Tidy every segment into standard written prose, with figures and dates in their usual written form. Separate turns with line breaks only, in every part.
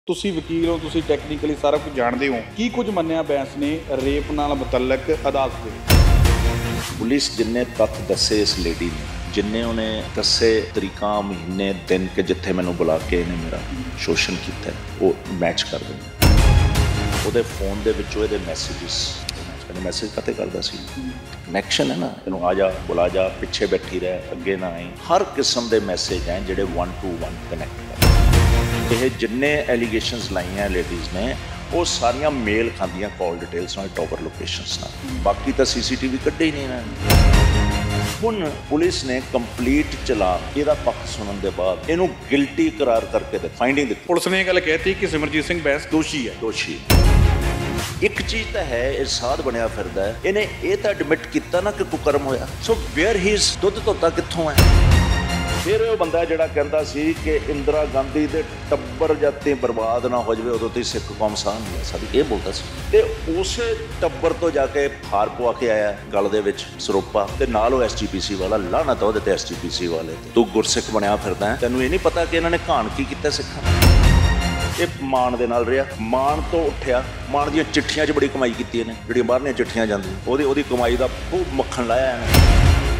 ਤੁਸੀਂ ਵਕੀਲ ਹੋ, ਤੁਸੀਂ ਟੈਕਨੀਕਲੀ ਸਾਰਾ ਕੁਝ ਜਾਣਦੇ ਹੋ। ਕੀ ਕੁਝ ਮੰਨਿਆ ਬੈਂਸ ਨੇ ਰੇਪ ਨਾਲ ਮੁਤਲਕ ਅਦਾਲਤ ਦੇ ਵਿੱਚ?
ਪੁਲਿਸ ਜਿੰਨੇ ਤੱਥ ਦੱਸੇ ਇਸ ਲੇਡੀ ਨੇ, ਜਿੰਨੇ ਉਹਨੇ ਦੱਸੇ ਤਰੀਕਾਂ, ਮਹੀਨੇ, ਦਿਨ ਕਿ ਜਿੱਥੇ ਮੈਨੂੰ ਬੁਲਾ ਕੇ ਇਹਨੇ ਮੇਰਾ ਸ਼ੋਸ਼ਣ ਕੀਤਾ, ਉਹ ਮੈਚ ਕਰਦੇ ਨੇ। ਉਹਦੇ ਫੋਨ ਦੇ ਵਿੱਚੋਂ ਇਹਦੇ ਮੈਸੇਜ ਕਾਤੇ ਕਰਦਾ ਸੀ। ਕਨੈਕਸ਼ਨ ਹੈ ਨਾ, ਇਹਨੂੰ ਆ ਜਾ, ਬੁਲਾ ਜਾ, ਪਿੱਛੇ ਬੈਠੀ ਰਹਿ, ਅੱਗੇ ਨਾ ਆਈ। ਹਰ ਕਿਸਮ ਦੇ ਮੈਸੇਜ ਹੈ ਜਿਹੜੇ 1 to 1 ਕਨੈਕਟ ਕਰਦੇ। ਇਹ ਜਿੰਨੇ ਐਲੀਗੇਸ਼ਨਸ ਲਾਈਆਂ ਲੇਡੀਜ਼ ਨੇ ਉਹ ਸਾਰੀਆਂ ਮੇਲ ਖਾਂਦੀਆਂ ਕਾਲ ਡਿਟੇਲਸ ਨਾਲ, ਟਾਵਰ ਲੋਕੇਸ਼ਨਸ ਨਾਲ। ਬਾਕੀ ਤਾਂ ਸੀਸੀਟੀਵੀ ਕੱਢੇ ਹੀ ਨਹੀਂ ਇਹਨਾਂ ਨੇ। ਹੁਣ ਪੁਲਿਸ ਨੇ ਕੰਪਲੀਟ ਚਲਾ ਇਹਦਾ ਪੱਖ ਸੁਣਨ ਦੇ ਬਾਅਦ ਇਹਨੂੰ ਗਿਲਟੀ ਕਰਾਰ ਕਰਕੇ ਫਾਈਂਡਿੰਗ ਦਿੱਤੀ।
ਪੁਲਿਸ ਨੇ ਇਹ ਗੱਲ ਕਹਿਤੀ ਕਿ ਸਿਮਰਜੀਤ ਸਿੰਘ ਬੈਂਸ ਦੋਸ਼ੀ ਹੈ।
ਇੱਕ ਚੀਜ਼ ਤਾਂ ਹੈ, ਇਹ ਸਾਧ ਬਣਿਆ ਫਿਰਦਾ ਹੈ। ਇਹਨੇ ਇਹ ਤਾਂ ਐਡਮਿਟ ਕੀਤਾ ਨਾ ਕਿ ਕੁਕਰਮ ਹੋਇਆ। ਸੋ ਵੇਅਰ ਹੀ ਇਜ਼, ਦੁੱਧ ਧੋਤਾ ਕਿੱਥੋਂ ਹੈ? ਫਿਰ ਉਹ ਬੰਦਾ ਜਿਹੜਾ ਕਹਿੰਦਾ ਸੀ ਕਿ ਇੰਦਰਾ ਗਾਂਧੀ ਦੇ ਟੱਬਰ ਜਦ ਬਰਬਾਦ ਨਾ ਹੋ ਜਾਵੇ ਉਦੋਂ ਤੇ ਸਿੱਖ ਕੌਮ ਸਾਹ ਨਹੀਂ ਲੈ ਸਕਦੀ, ਇਹ ਬੋਲਦਾ ਸੀ। ਤੇ ਉਸੇ ਟੱਬਰ ਤੋਂ ਜਾ ਕੇ ਹਾਰ ਪਵਾ ਕੇ ਆਇਆ ਗਲ ਦੇ ਵਿੱਚ ਸਰੋਪਾ, ਤੇ ਨਾਲ ਉਹ SGPC ਵਾਲਾ ਲਾਹਨਤ ਤਾਂ ਉਹਦੇ ਤੇ SGPC ਵਾਲੇ ਤੇ। ਤੂੰ ਗੁਰਸਿੱਖ ਬਣਿਆ ਫਿਰਦਾ, ਤੈਨੂੰ ਇਹ ਨਹੀਂ ਪਤਾ ਕਿ ਇਹਨਾਂ ਨੇ ਘਾਣ ਕੀ ਕੀਤਾ ਸਿੱਖਾਂ? ਇਹ ਮਾਣ ਦੇ ਨਾਲ ਰਿਹਾ, ਮਾਣ ਤੋਂ ਉੱਠਿਆ। ਮਾਣ ਦੀਆਂ ਚਿੱਠੀਆਂ 'ਚ ਬੜੀ ਕਮਾਈ ਕੀਤੀ ਇਹਨੇ, ਜਿਹੜੀਆਂ ਬਾਹਰਲੀਆਂ ਚਿੱਠੀਆਂ ਜਾਂਦੀਆਂ, ਉਹਦੀ ਕਮਾਈ ਦਾ ਖੂਬ ਮੱਖਣ ਲਾਇਆ ਇਹਨੇ।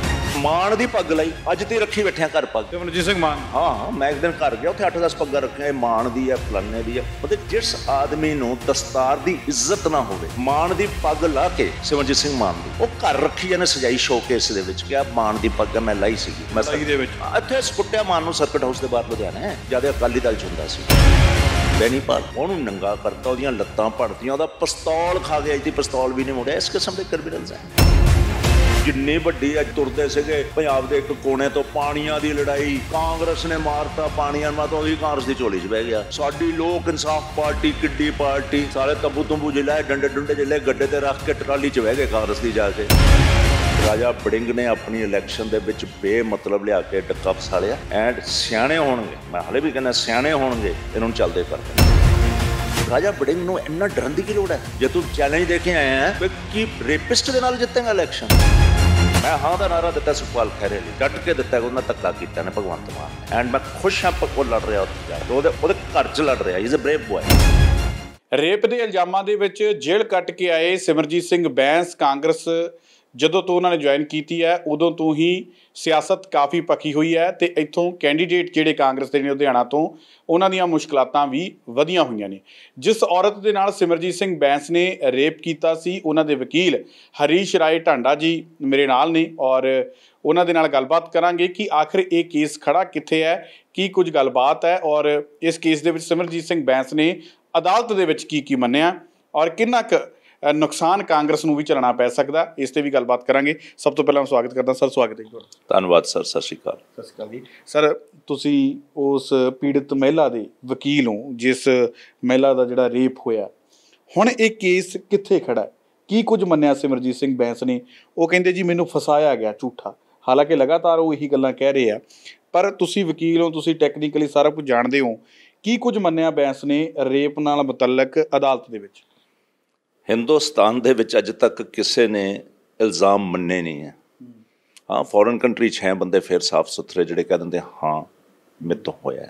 ਮਾਣ ਦੀ ਪੱਗ ਲਈ ਅੱਜ ਤੇ ਰੱਖੀ ਬੈਠਿਆ ਘਰ ਪੱਗ।
ਸਿਮਰਜੀਤ ਸਿੰਘ ਮਾਨ,
ਹਾਂ, ਮੈਂ ਇੱਕ ਦਿਨ ਘਰ ਗਿਆ, ਉੱਥੇ 8-10 ਪੱਗਾਂ ਰੱਖੀਆਂ। ਇਹ ਮਾਣ ਦੀ ਹੈ, ਫਲਾਨੇ ਦੀ ਹੈ। ਮਤਲਬ ਜਿਸ ਆਦਮੀ ਨੂੰ ਦਸਤਾਰ ਦੀ ਇੱਜ਼ਤ ਨਾ ਹੋਵੇ, ਮਾਣ ਦੀ ਪੱਗ ਲਾ ਕੇ, ਸਿਮਰਜੀਤ ਸਿੰਘ ਮਾਨ ਦੀ ਉਹ ਘਰ ਰੱਖੀ ਇਹਨੇ ਸਜਾਈ ਸ਼ੋਕੇਸ ਦੇ ਵਿੱਚ। ਕਿਹਾ ਮਾਣ ਦੀ ਪੱਗ ਮੈਂ ਲਾਈ ਸੀਗੀ, ਮੈਂ
ਦੇ ਵਿੱਚ
ਇੱਥੇ ਸਕੁੱਟਿਆ ਮਾਨ ਨੂੰ ਸਰਕਟ ਹਾਊਸ ਦੇ ਬਾਹਰ ਲੁਧਿਆਣਾ, ਜਦ ਅਕਾਲੀ ਦਲ 'ਚ ਹੁੰਦਾ ਸੀ। ਬੈਨੀਪਾਲ ਉਹਨੂੰ ਨੰਗਾ ਕਰਤਾ, ਉਹਦੀਆਂ ਲੱਤਾਂ ਭੜਤੀਆਂ, ਉਹਦਾ ਪਿਸਤੌਲ ਖਾ ਗਿਆ। ਅੱਜ ਦੀ ਪਿਸਤੌਲ ਵੀ ਨਹੀਂ ਮੁੜਿਆ। ਇਸ ਕਿਸਮ ਦੇ ਕ੍ਰਿਮੀਨਲਸ ਹੈ। ਜਿੰਨੀ ਵੱਡੀ ਅੱਜ ਤੁਰਦੇ ਸੀਗੇ ਪੰਜਾਬ ਦੇ ਇੱਕ ਕੋਨੇ ਤੋਂ, ਪਾਣੀਆਂ ਦੀ ਲੜਾਈ, ਕਾਂਗਰਸ ਨੇ ਮਾਰਤਾ ਪਾਣੀਆਂ, ਮੈਂ ਤਾਂ ਉਹਦੀ ਕਾਂਗਰਸ ਦੀ ਝੋਲੀ 'ਚ ਬਹਿ ਗਿਆ। ਸਾਡੀ ਲੋਕ ਇਨਸਾਫ ਪਾਰਟੀ ਕਿੱਡੀ ਪਾਰਟੀ, ਸਾਰੇ ਤੰਬੂ ਜਿਲਾਏ, ਡੰਡੇ ਜਿਲੇ ਗੱਡੇ ਤੇ ਰੱਖ ਕੇ ਟਰਾਲੀ 'ਚ ਬਹਿ ਗਏ ਕਾਂਗਰਸ ਦੀ ਜਾ ਕੇ। ਰਾਜਾ ਵੜਿੰਗ ਨੇ ਆਪਣੀ ਇਲੈਕਸ਼ਨ ਦੇ ਵਿੱਚ ਬੇਮਤਲਬ ਲਿਆ ਕੇ ਡੱਕਾ ਫਸਾਲਿਆ। ਐਂਡ ਸਿਆਣੇ ਹੋਣਗੇ, ਮੈਂ ਹਾਲੇ ਵੀ ਕਹਿੰਦਾ ਸਿਆਣੇ ਹੋਣਗੇ, ਇਹਨਾਂ ਨੂੰ ਚੱਲਦੇ ਕਰਦੇ। ਰਾਜਾ ਵੜਿੰਗ ਨੂੰ ਇੰਨਾ ਡਰਨ ਦੀ ਕੀ ਲੋੜ ਹੈ? ਜੇ ਤੂੰ ਚੈਲੰਜ ਦੇ ਕੇ ਆਇਆ ਹੈ ਕਿ ਰੇਪਿਸਟ ਦੇ ਨਾਲ ਜਿੱਤੇਗਾ ਇਲੈਕਸ਼ਨ, ਮੈਂ ਹਾਂ ਦਾ ਨਾਰਾ ਦਿੱਤਾ ਸੁਖਪਾਲ ਖਹਿਰੇ ਲਈ, ਡਟ ਕੇ ਦਿੱਤਾ। ਉਹਨਾਂ ਧੱਕਾ ਕੀਤਾ ਨੇ ਭਗਵੰਤ ਮਾਨ। ਐਂਡ ਮੈਂ ਖੁਸ਼ ਹਾਂ ਪੱਕੋ ਲੜ ਰਿਹਾ ਉੱਥੇ ਜਾ ਕੇ, ਉਹਦੇ ਘਰ 'ਚ ਲੜ ਰਿਹਾ। Is a brave boy.
Rape ਦੇ ਇਲਜ਼ਾਮਾਂ ਦੇ ਵਿੱਚ ਜੇਲ੍ਹ ਕੱਟ ਕੇ ਆਏ ਸਿਮਰਜੀਤ ਸਿੰਘ ਬੈਂਸ, ਕਾਂਗਰਸ ਜਦੋਂ ਤੋਂ ਉਹਨਾਂ ਨੇ ਜੁਆਇਨ ਕੀਤੀ ਹੈ ਉਦੋਂ ਤੋਂ ਹੀ ਸਿਆਸਤ ਕਾਫੀ ਪੱਕੀ ਹੋਈ ਹੈ, ਤੇ ਇੱਥੋਂ ਕੈਂਡੀਡੇਟ ਜਿਹੜੇ ਕਾਂਗਰਸ ਦੇ ਨੇ ਲੁਧਿਆਣਾ ਤੋਂ, ਉਹਨਾਂ ਦੀਆਂ ਮੁਸ਼ਕਲਾਤਾਂ ਵੀ ਵਧੀਆਂ ਹੋਈਆਂ ਨੇ। ਜਿਸ ਔਰਤ ਦੇ ਨਾਲ ਸਿਮਰਜੀਤ ਸਿੰਘ ਬੈਂਸ ਨੇ ਰੇਪ ਕੀਤਾ ਸੀ, ਉਹਨਾਂ ਦੇ ਵਕੀਲ ਹਰੀਸ਼ ਰਾਏ ਢਾਂਡਾ ਜੀ ਮੇਰੇ ਨਾਲ ਨੇ, ਔਰ ਉਹਨਾਂ ਦੇ ਨਾਲ ਗੱਲਬਾਤ ਕਰਾਂਗੇ ਕਿ ਆਖਿਰ ਇਹ ਕੇਸ ਖੜਾ ਕਿੱਥੇ ਹੈ, ਕੀ ਕੁਝ ਗੱਲਬਾਤ ਹੈ, ਔਰ ਇਸ ਕੇਸ ਦੇ ਵਿੱਚ ਸਿਮਰਜੀਤ ਸਿੰਘ ਬੈਂਸ ਨੇ ਅਦਾਲਤ ਦੇ ਵਿੱਚ ਕੀ ਮੰਨਿਆ, ਔਰ ਕਿੰਨਾ ਕੁ ਨੁਕਸਾਨ ਕਾਂਗਰਸ ਨੂੰ ਵੀ ਝੱਲਣਾ ਪੈ ਸਕਦਾ, ਇਸ ਤੇ ਵੀ ਗੱਲਬਾਤ ਕਰਾਂਗੇ। ਸਭ ਤੋਂ ਪਹਿਲਾਂ ਸਵਾਗਤ ਕਰਦਾ ਸਰ। ਸਵਾਗਤ ਹੈ ਜੀ ਤੁਹਾਡਾ।
ਧੰਨਵਾਦ ਸਰ। ਸਤਿ ਸ਼੍ਰੀ ਅਕਾਲ।
ਸਤਿ ਸ਼੍ਰੀ ਅਕਾਲ ਜੀ। ਸਰ, ਤੁਸੀਂ ਉਸ ਪੀੜਤ ਮਹਿਲਾ ਦੇ ਵਕੀਲ ਹੋ ਜਿਸ ਮਹਿਲਾ ਦਾ ਜਿਹੜਾ ਰੇਪ ਹੋਇਆ। ਹੁਣ ਇਹ ਕੇਸ ਕਿੱਥੇ ਖੜਾ ਹੈ? ਕੀ ਕੁਝ ਮੰਨਿਆ ਸਿਮਰਜੀਤ ਸਿੰਘ ਬੈਂਸ ਨੇ? ਉਹ ਕਹਿੰਦੇ ਜੀ ਮੈਨੂੰ ਫਸਾਇਆ ਗਿਆ ਝੂਠਾ, ਹਾਲਾਂਕਿ ਲਗਾਤਾਰ ਉਹ ਇਹੀ ਗੱਲਾਂ ਕਹਿ ਰਹੇ ਆ, ਪਰ ਤੁਸੀਂ ਵਕੀਲ ਹੋ, ਤੁਸੀਂ ਟੈਕਨੀਕਲੀ ਸਾਰਾ ਕੁਝ ਜਾਣਦੇ ਹੋ। ਕੀ ਕੁਝ ਮੰਨਿਆ ਬੈਂਸ ਨੇ ਰੇਪ ਨਾਲ ਮੁਤਲਕ ਅਦਾਲਤ ਦੇ ਵਿੱਚ?
ਹਿੰਦੁਸਤਾਨ ਦੇ ਵਿੱਚ ਅੱਜ ਤੱਕ ਕਿਸੇ ਨੇ ਇਲਜ਼ਾਮ ਮੰਨੇ ਨਹੀਂ ਹੈ। ਹਾਂ, ਫੋਰਨ ਕੰਟਰੀ 'ਚ ਹੈ ਬੰਦੇ ਫਿਰ ਸਾਫ ਸੁਥਰੇ ਜਿਹੜੇ ਕਹਿ ਦਿੰਦੇ ਹਾਂ ਮੇਰੇ ਤੋਂ ਹੋਇਆ।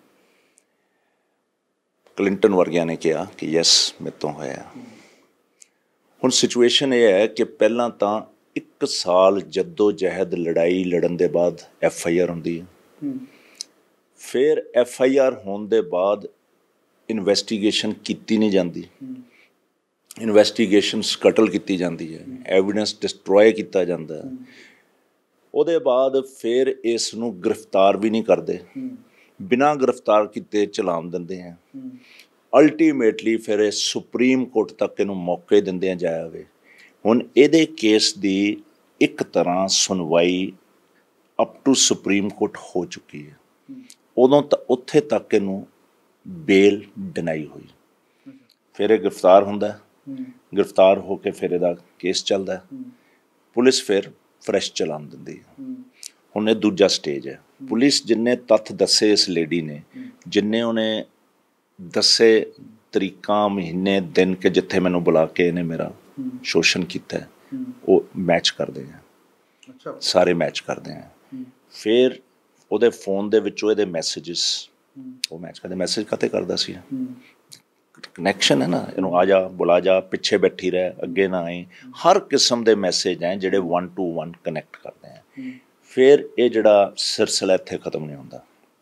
ਕਲਿੰਟਨ ਵਰਗਿਆਂ ਨੇ ਕਿਹਾ ਕਿ ਯੈਸ ਮੇਰੇ ਤੋਂ ਹੋਇਆ। ਹੁਣ ਸਿਚੁਏਸ਼ਨ ਇਹ ਹੈ ਕਿ ਪਹਿਲਾਂ ਤਾਂ 1 ਸਾਲ ਜੱਦੋ ਜਹਿਦ ਲੜਾਈ ਲੜਨ ਦੇ ਬਾਅਦ FIR ਹੁੰਦੀ ਹੈ। ਫਿਰ FIR ਹੋਣ ਦੇ ਬਾਅਦ ਇਨਵੈਸਟੀਗੇਸ਼ਨ ਕੀਤੀ ਨਹੀਂ ਜਾਂਦੀ, ਇਨਵੈਸਟੀਗੇਸ਼ਨ ਸਕਟਲ ਕੀਤੀ ਜਾਂਦੀ ਹੈ, ਐਵੀਡੈਂਸ ਡਿਸਟਰੋਏ ਕੀਤਾ ਜਾਂਦਾ ਹੈ। ਉਹਦੇ ਬਾਅਦ ਫਿਰ ਇਸ ਨੂੰ ਗ੍ਰਿਫਤਾਰ ਵੀ ਨਹੀਂ ਕਰਦੇ, ਬਿਨਾਂ ਗ੍ਰਿਫਤਾਰ ਕੀਤੇ ਚਲਾਨ ਦਿੰਦੇ ਆ। ਅਲਟੀਮੇਟਲੀ ਫਿਰ ਇਹ ਸੁਪਰੀਮ ਕੋਰਟ ਤੱਕ ਇਹਨੂੰ ਮੌਕੇ ਦਿੰਦੇ ਆ ਜਾਵੇ। ਹੁਣ ਇਹਦੇ ਕੇਸ ਦੀ ਇੱਕ ਤਰ੍ਹਾਂ ਸੁਣਵਾਈ ਅਪ ਟੂ ਸੁਪਰੀਮ ਕੋਰਟ ਹੋ ਚੁੱਕੀ ਹੈ। ਉਦੋਂ ਤਾਂ ਉੱਥੇ ਤੱਕ ਇਹਨੂੰ ਬੇਲ ਡਿਨਾਈ ਹੋਈ। ਫਿਰ ਇਹ ਗ੍ਰਿਫਤਾਰ ਹੁੰਦਾ, ਗ੍ਰਿਫਤਾਰ ਹੋ ਕੇ ਫਿਰ ਇਹਦਾ ਕੇਸ ਚੱਲਦਾ, ਪੁਲਿਸ ਫਿਰ ਫਰੈਸ਼ ਚਲਾਨ ਦਿੰਦੀ ਹੈ। ਹੁਣ ਇਹ ਦੂਜਾ ਸਟੇਜ ਹੈ। ਪੁਲਿਸ ਜਿੰਨੇ ਤੱਥ ਦੱਸੇ ਇਸ ਲੇਡੀ ਨੇ, ਜਿੰਨੇ ਉਹਨੇ ਦੱਸੇ ਤਰੀਕਾਂ, ਮਹੀਨੇ, ਦਿਨ ਕਿ ਜਿੱਥੇ ਮੈਨੂੰ ਬੁਲਾ ਕੇ ਇਹਨੇ ਮੇਰਾ ਸ਼ੋਸ਼ਣ ਕੀਤਾ, ਉਹ ਮੈਚ ਕਰਦੇ ਆ। ਸਾਰੇ ਮੈਚ ਕਰਦੇ ਆ। ਫਿਰ ਉਹਦੇ ਫੋਨ ਦੇ ਵਿੱਚੋਂ ਇਹਦੇ ਮੈਸੇਜਿਸ ਉਹ ਮੈਂ ਕਦੇ ਮੈਸੇਜ ਕਾਤੇ ਕਰਦਾ ਸੀ। ਕਨੈਕਸ਼ਨ ਹੈ ਨਾ, ਇਹਨੂੰ ਆ ਜਾ, ਬੁਲਾ ਜਾ, ਪਿੱਛੇ ਬੈਠੀ ਰਹਿ, ਅੱਗੇ ਨਾ ਆਈ, ਹਰ ਕਿਸਮ ਦੇ ਮੈਸੇਜ ਹੈ ਜਿਹੜੇ 1 to 1 ਕਨੈਕਟ ਕਰਦੇ ਹੈ। ਫਿਰ ਇਹ ਜਿਹੜਾ ਸਿਲਸਿਲਾ ਇੱਥੇ ਖਤਮ ਨਹੀਂ ਹੁੰਦਾ।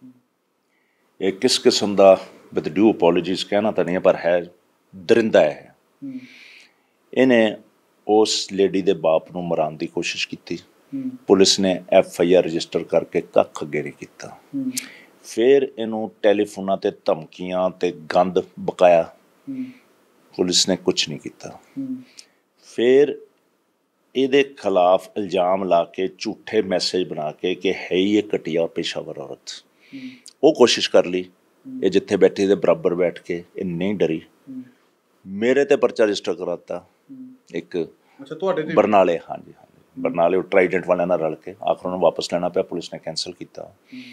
ਇਹ ਕਿਸ ਕਿਸਮ ਦਾ, ਵਿਦ ਡਿਊ ਅਪੋਲੋਜੀਜ਼ ਕਹਿਣਾ ਤਾਂ ਨਹੀਂ, ਪਰ ਹੈ ਦਰਿੰਦਾ ਹੈ। ਇਹਨੇ ਉਸ ਲੇਡੀ ਦੇ ਬਾਪ ਨੂੰ ਮਰਾਉਣ ਦੀ ਕੋਸ਼ਿਸ਼ ਕੀਤੀ। ਪੁਲਿਸ ਨੇ FIR ਰਜਿਸਟਰ ਕਰਕੇ ਕੱਖ ਅੱਗੇ ਨਹੀਂ ਕੀਤਾ। ਫਿਰ ਇਹਨੂੰ ਟੈਲੀਫੋਨਾਂ 'ਤੇ ਧਮਕੀਆਂ ਅਤੇ ਗੰਦ ਬਕਾਇਆ, ਪੁਲਿਸ ਨੇ ਕੁਛ ਨਹੀਂ ਕੀਤਾ। ਫਿਰ ਇਹਦੇ ਖਿਲਾਫ ਇਲਜ਼ਾਮ ਲਾ ਕੇ ਝੂਠੇ ਮੈਸੇਜ ਬਣਾ ਕੇ ਕਿ ਹੈ ਹੀ ਇਹ ਘਟੀਆ ਪੇਸ਼ਾਵਰ ਔਰਤ, ਉਹ ਕੋਸ਼ਿਸ਼ ਕਰ ਲਈ। ਇਹ ਜਿੱਥੇ ਬੈਠੀ ਦੇ ਬਰਾਬਰ ਬੈਠ ਕੇ ਇਹ ਨਹੀਂ ਡਰੀ। ਮੇਰੇ 'ਤੇ ਪਰਚਾ ਰਜਿਸਟਰ ਕਰਾਤਾ ਇੱਕ ਬਰਨਾਲੇ, ਹਾਂਜੀ ਬਰਨਾਲੇ, ਉਹ ਟਰਾਈਡੈਂਟ ਵਾਲਿਆਂ ਨਾਲ ਰਲ ਕੇ। ਆਖਰ ਉਹਨੂੰ ਵਾਪਸ ਲੈਣਾ ਪਿਆ, ਪੁਲਿਸ ਨੇ ਕੈਂਸਲ ਕੀਤਾ।